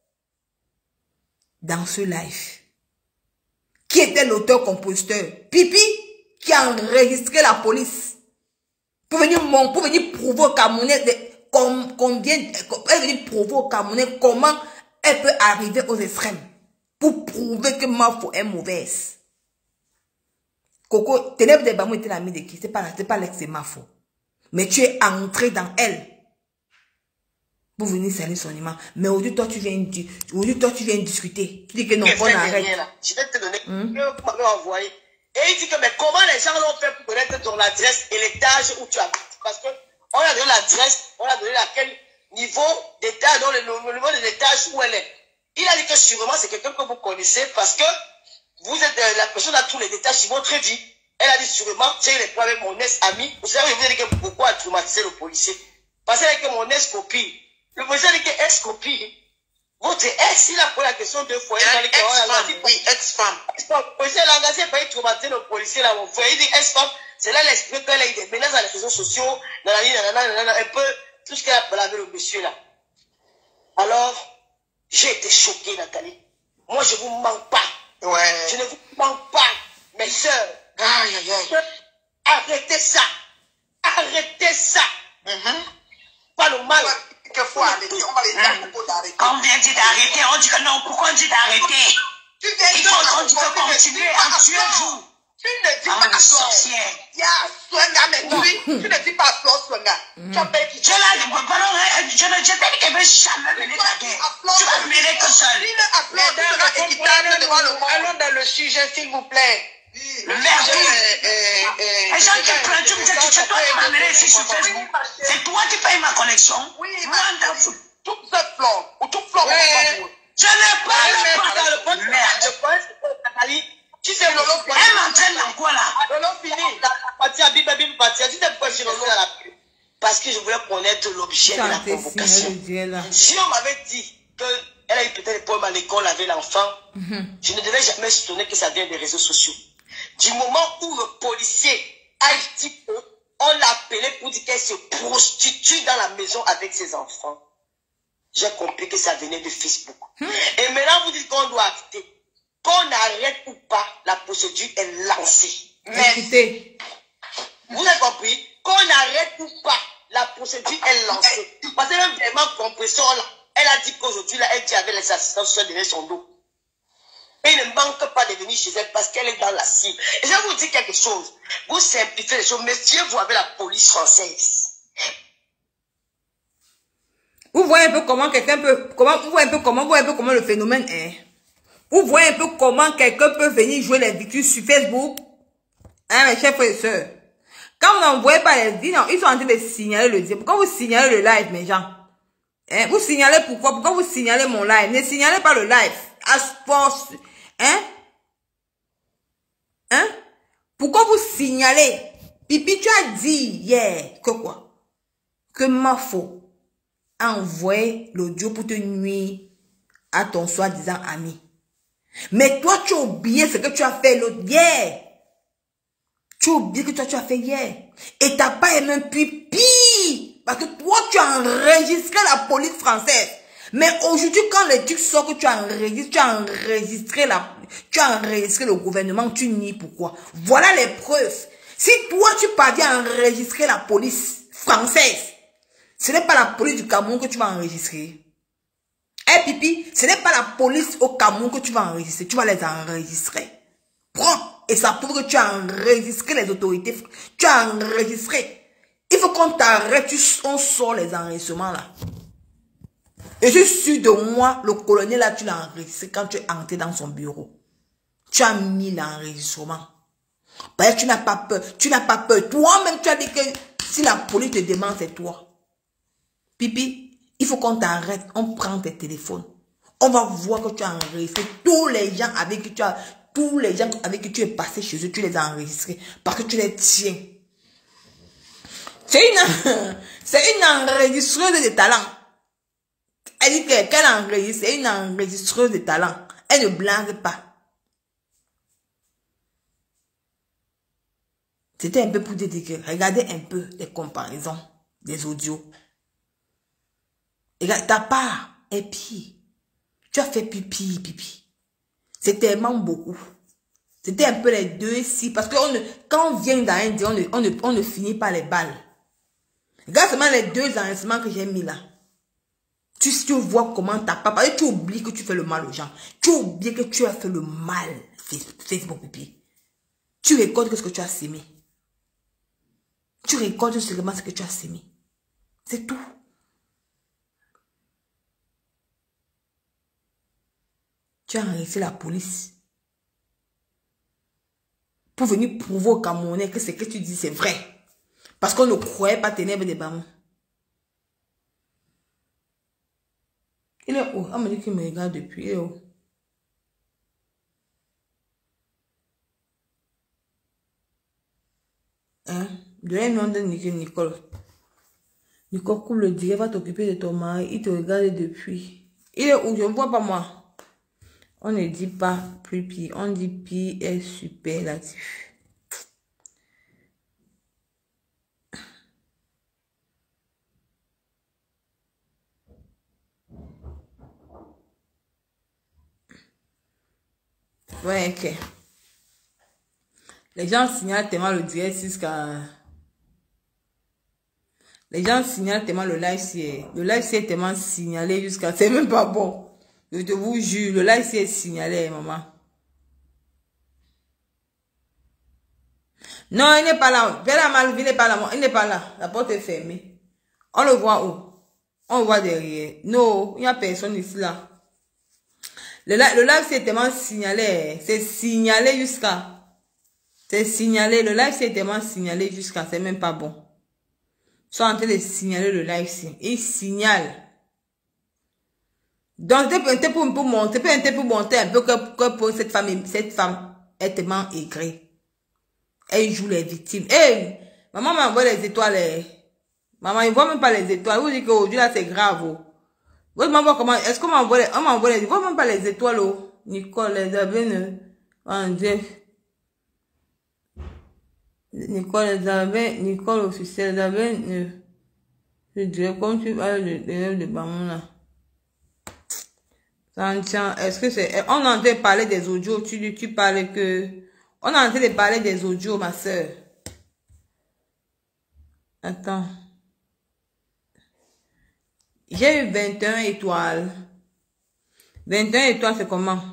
dans ce live. Qui était l'auteur-compositeur? Pipi, qui a enregistré la police. Pour venir, pour venir prouver au Camerounais combien, elle venir prouver au Camerounais comment elle peut arriver aux extrêmes. pour prouver que Mafo est mauvaise. Coco, Ténèbres des Bamou était l'ami de qui? C'est pas, pas l'ex de Mafo. Mais tu es entré dans elle. Pour venir salir son image. Mais aujourd'hui, toi, tu viens, aujourd'hui, toi, tu viens discuter. Tu dis que non, on arrête. Je vais te donner. Hum? Tu m'avais envoyé. Et il dit que, mais comment les gens l'ont fait pour connaître ton adresse et l'étage où tu habites? Parce que on a donné l'adresse, on a donné laquelle niveau d'étage, dans le, le niveau de l'étage où elle est. Il a dit que sûrement c'est quelqu'un que vous connaissez parce que vous êtes la personne à tous les détails sur votre vie. Elle a dit sûrement, j'ai eu les problèmes avec mon ex-ami. Vous savez, je vous ai dit que pourquoi a traumatisé le policier. Parce que mon ex-copine, le policier a dit que ex-copine, votre ex, il a posé la question deux fois. Il a dit que ex-femme, oui, ex-femme. Le policier a engagé pas traumatiser le policier là, mon frère. Il dit ex-femme, c'est là elle explique qu'elle a eu des menaces dans les réseaux sociaux, dans la ligne, un peu, tout ce qu'elle a parlé avec le monsieur là. Alors, j'ai été choqué, Nathalie. Moi, je ne vous manque pas. Ouais. Je ne vous manque pas, mes soeurs. Aïe, aïe, aïe. Arrêtez ça. Arrêtez ça. Mm-hmm. Pas le mal. Il faut arrêter. On va les dire pourquoi d'arrêter. Quand on vient dire d'arrêter, on dit que non. Pourquoi on dit d'arrêter? Il faut qu'on dise de continuer en tuer vous. Tu ne dis pas à sorcière. Il y a Swanga, mais oui, tu ne dis pas à Swanga. Tu appelles qui? Je l'ai dit, pardon, je ne t'ai dit qu'elle ne veut jamais venir ta guerre. Tu vas venir que seul. Allons dans le sujet, s'il vous plaît. Le merdier. Les gens qui pleurent, tu me dis, c'est toi qui m'as amené ici sur Facebook. C'est toi qui payes ma connexion. Oui, tout ce flanc, ou tout flanc. Je n'ai pas le temps. Merde. Tu sais, Lolo, elle m'entraîne dans quoi là? Lolo fini. La partie à Bible, Bible partie. Tu sais pourquoi je suis Lolo à la pub? Parce que je voulais connaître l'objet de la convocation. Si on m'avait dit qu'elle a eu peut-être des problèmes à l'école avec l'enfant, mm-hmm. je ne devais jamais soutenir que ça vient des réseaux sociaux. Du moment où le policier a dit qu'on l'a appelé pour dire qu'elle se prostitue dans la maison avec ses enfants, j'ai compris que ça venait de Facebook. Mm-hmm. Et maintenant, vous dites qu'on doit acter. Qu'on arrête ou pas, la procédure est lancée. Mais, écoutez, vous avez compris? Qu'on arrête ou pas, la procédure est lancée. Parce que même vraiment compression là, elle a dit qu'aujourd'hui, là, elle dit avec les assistants sociaux derrière son dos. Et il ne manque pas de venir chez elle parce qu'elle est dans la cible. Et je vais vous dire quelque chose. Vous simplifiez les choses, méfiez-vous avec la police française. Vous voyez un peu comment quelqu'un peut, comment, vous voyez un peu comment, vous voyez un peu comment le phénomène est. Vous voyez un peu comment quelqu'un peut venir jouer les victimes sur Facebook. Hein, mes chers frères et sœurs. Quand vous n'envoyez pas les vidéos, ils sont en train de signaler le dire. Pourquoi vous signalez le live, mes gens? Hein, vous signalez pourquoi? Pourquoi vous signalez mon live? Ne signalez pas le live. À force. Hein? Hein? Pourquoi vous signalez? Pipi, tu as dit hier que quoi? Que Mafo a envoyé l'audio pour te nuire à ton soi-disant ami. Mais toi, tu as oublié ce que tu as fait l'autre hier. Tu as oublié que toi, tu as fait hier. Et t'as pas aimé un pipi. Parce que toi, tu as enregistré la police française. Mais aujourd'hui, quand les trucs sortent que tu as enregistré, tu as enregistré la, tu as enregistré le gouvernement, tu nies pourquoi. Voilà les preuves. Si toi, tu parviens à enregistrer la police française, ce n'est pas la police du Cameroun que tu vas enregistrer. Eh pipi, ce n'est pas la police au Cameroun que tu vas enregistrer, tu vas les enregistrer. Prends, et ça prouve que tu as enregistré les autorités, tu as enregistré. Il faut qu'on t'arrête, on sort les enregistrements là. Et je suis sûr de moi, le colonel là, tu l'as enregistré quand tu es entré dans son bureau. Tu as mis l'enregistrement. Parce que tu n'as pas peur, tu n'as pas peur. Toi-même, tu as dit que si la police te demande, c'est toi. Pipi. Il faut qu'on t'arrête, on prend tes téléphones. On va voir que tu as enregistré tous les gens avec qui tu as, tous les gens avec qui tu es passé chez eux, tu les as enregistrés parce que tu les tiens. C'est une, c'est une enregistreuse de talent. Elle dit qu'elle enregistre, c'est une enregistreuse de talent. Elle ne blague pas. C'était un peu pour dire que regardez un peu les comparaisons des audios. Et ta part, et puis, tu as fait pipi, pipi. C'est tellement beaucoup. C'était un peu les deux ici. Parce que on ne, quand on vient dans un dia, on ne, on, ne, on ne finit pas les balles. Regarde seulement les deux enregistrements que j'ai mis là. Tu, tu vois comment ta papa, et tu oublies que tu fais le mal aux gens. Tu oublies que tu as fait le mal, Facebook pipi. Tu récoltes ce que tu as sémé. Tu récoltes seulement ce que tu as sémé. C'est tout. Tu as enregistré la police pour venir prouver aux Camerounais que ce que tu dis c'est vrai. Parce qu'on ne croyait pas tenir des ballons. Il est où? On me dit qu'il me regarde depuis. Il est où? Hein? Donnez le nom de Nicole. Nicole, coupe le direct, va t'occuper de ton mari. Il te regarde depuis. Il est où? Je ne vois pas moi. On ne dit pas plus pire. On dit pire est superlatif. Ouais, ok. Les gens signalent tellement le direct jusqu'à... Les gens signalent tellement le live c'est le live c'est tellement signalé jusqu'à... C'est même pas bon. Je te vous jure, le live c'est signalé, maman. Non, il n'est pas là. Bella Malvi, il n'est pas là. Il n'est pas là. La porte est fermée. On le voit où? On le voit derrière. Non, il n'y a personne ici là. Le live, le live c'est tellement signalé. C'est signalé jusqu'à... C'est signalé. Le live c'est tellement signalé jusqu'à... C'est même pas bon. Ils sont en train de signaler le live. Ils signalent. Donc, c'est pour, pour monter, pour monter un peu que, que pour cette femme, cette femme est tellement aigrie. Elle joue les victimes. Eh, hey, maman m'envoie les étoiles. Eh. Maman, il ne voit même pas les étoiles. Vous dites qu'aujourd'hui, là, c'est grave. Oh. Vous m'envoie comment? Est-ce qu'on m'envoie les, on m'envoie les, il ne voit même pas les étoiles. Oh. Nicole, les abeilles, en Dieu. Nicole, les abeilles, Nicole, officiel, les abeilles, je dirais, comme tu parles de l'élève de Bamon, là. Est-ce que c'est... On est en train de parler des audios. Tu, tu parles que... On est en train de parler des audios, ma soeur. Attends. J'ai eu vingt et un étoiles. vingt et un étoiles, c'est comment?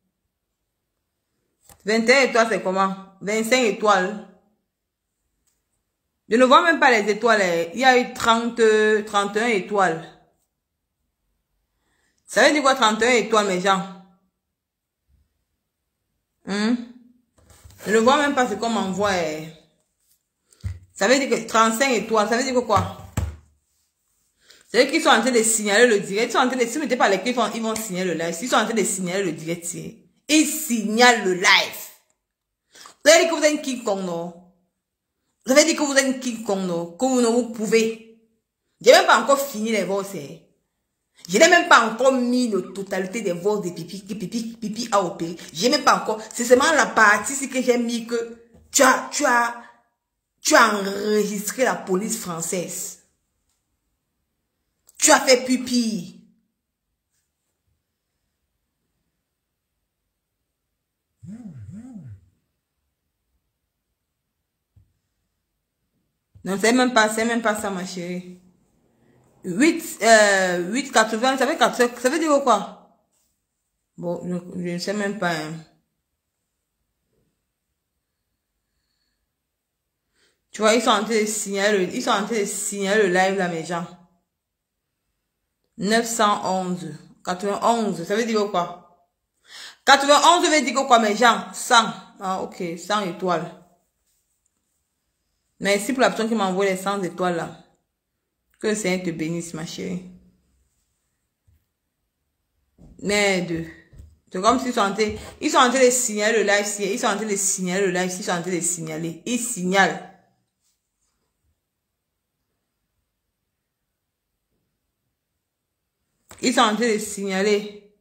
vingt et un étoiles, c'est comment? vingt-cinq étoiles. Je ne vois même pas les étoiles. Il y a eu trente, trente et un étoiles. Ça veut dire quoi trente et un étoiles, mes gens? Hmm? Je ne vois même pas ce qu'on m'envoie. Ça veut dire que trente-cinq étoiles, ça veut dire que quoi? Ça veut dire qu'ils sont en train de signaler le direct. Ils sont en train de, si vous n'êtes pas les clips, ils vont signaler le live. S'ils sont en train de signaler le direct, ils signalent le live. Vous avez dit que vous êtes une King Kong, non? Vous avez dit que vous êtes une King Kong, non? Que vous ne vous pouvez. Je n'ai même pas encore fini les votes. Je n'ai même pas encore mis la totalité des votes de Pipi, que Pipi, Pipi a opéré. Je n'ai même pas encore. C'est seulement la partie ici que j'ai mis que tu as, tu as, tu as enregistré la police française. Tu as fait Pipi. Non, c'est même pas, c'est même pas ça, ma chérie. huit, euh, huit, quatre-vingts, ça veut, ça veut dire quoi? Bon, je, je ne sais même pas. Hein. Tu vois, ils sont en train de signaler le, ils sont en train de signaler le live là, mes gens. neuf cent onze, quatre-vingt-onze, ça veut dire quoi? quatre-vingt-onze veut dire quoi, mes gens? cent. Ah, ok, cent étoiles. Merci pour la personne qui m'a envoyé les cent étoiles là. Que le Seigneur te bénisse, ma chérie. Merde. C'est comme s'ils sont en train, ils sont en train de signaler le live. Ils sont en train de signaler le live. Ils sont en train de signaler. Ils signalent. Ils sont en train de signaler.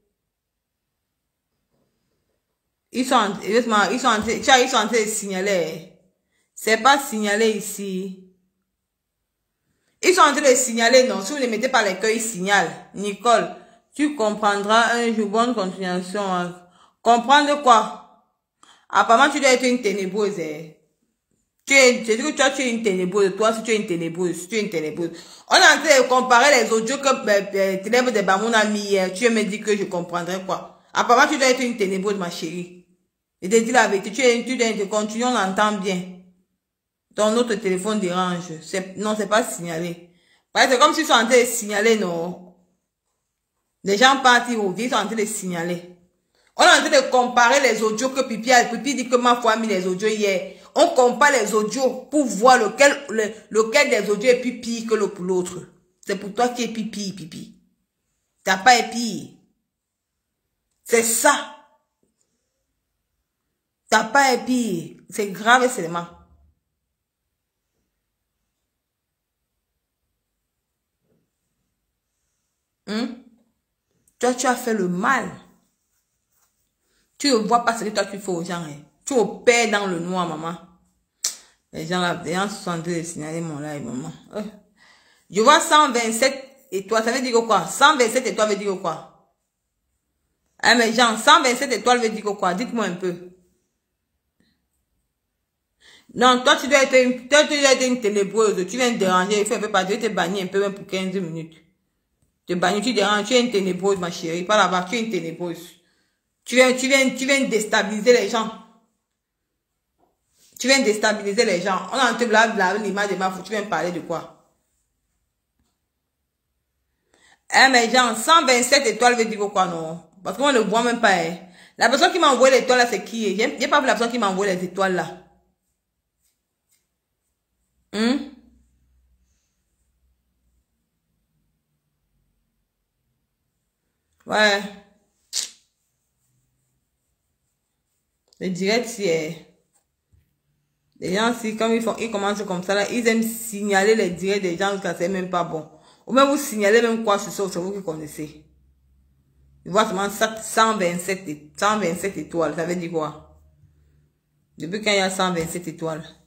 Ils sont en, ils sont en train, ils sont en train de signaler. C'est pas signalé ici. Ils sont en train de signaler, non. Si vous ne mettez pas les cœurs, ils signalent. Nicole, tu comprendras un jour. Bonne continuation. Hein. Comprendre quoi? Apparemment, tu dois être une ténébreuse. Hein. Tu es, c'est que toi, tu es une ténébreuse. Toi, si tu es une ténébreuse, tu es une ténébreuse. On a en train de comparer les audios que euh, Ténèbres de Bamoun a mis hier. Tu me dis que je comprendrais quoi. Apparemment, tu dois être une ténébreuse, ma chérie. Et te dis la vérité. Tu es, tu dois te continuer, on entend bien. Ton autre téléphone dérange. C'est, non, c'est pas signalé. C'est comme s'ils sont en train de signaler, non. Les gens partent, ils reviennent, ils sont en train de signaler. On est en train de comparer les audios que Pipi a. Pipi dit que ma foi a mis les audios hier. On compare les audios pour voir lequel, le, lequel des audios est plus pire que l'autre. C'est pour toi qui es pipi, pipi. T'as pas est pire. C'est ça. T'as pas est pire. C'est grave seulement. Hum? Toi, tu as fait le mal. Tu ne vois pas ce que toi tu fais aux gens. Hein. Tu opères dans le noir, maman. Les gens là, les gens sont en train de signaler mon live, maman. Euh. Je vois cent vingt-sept étoiles. Ça veut dire quoi? cent vingt-sept étoiles veut dire quoi? Hein, mais Jean, cent vingt-sept étoiles veut dire quoi? Dites-moi un peu. Non, toi, tu dois être une, toi, tu dois être une ténébreuse. Tu viens de déranger. Il faut un peu pas. Tu te bannis un peu même pour quinze minutes. Tu bannis, tu déranges. Tu es une ténébreuse, ma chérie. Pas là-bas. Tu es une ténébreuse. Tu viens, tu viens, tu viens déstabiliser les gens. Tu viens déstabiliser les gens. On a un peu blabla l'image de ma fou. Tu viens parler de quoi? Eh, mais Jean, cent vingt-sept étoiles veut dire quoi, non? Parce qu'on ne le voit même pas, hein. La personne qui m'a envoyé l'étoile là, c'est qui? J'ai pas vu la personne qui m'a envoyé les étoiles là. Hum? Ouais. Le direct, c'est... Les gens, si, comme ils font, ils commencent comme ça, là, ils aiment signaler les directs des gens, quand c'est même pas bon. Ou même vous signalez même quoi sur ça, c'est vous qui connaissez. Ils voient seulement cent vingt-sept, cent vingt-sept étoiles, ça veut dire quoi? Depuis quand il y a cent vingt-sept étoiles?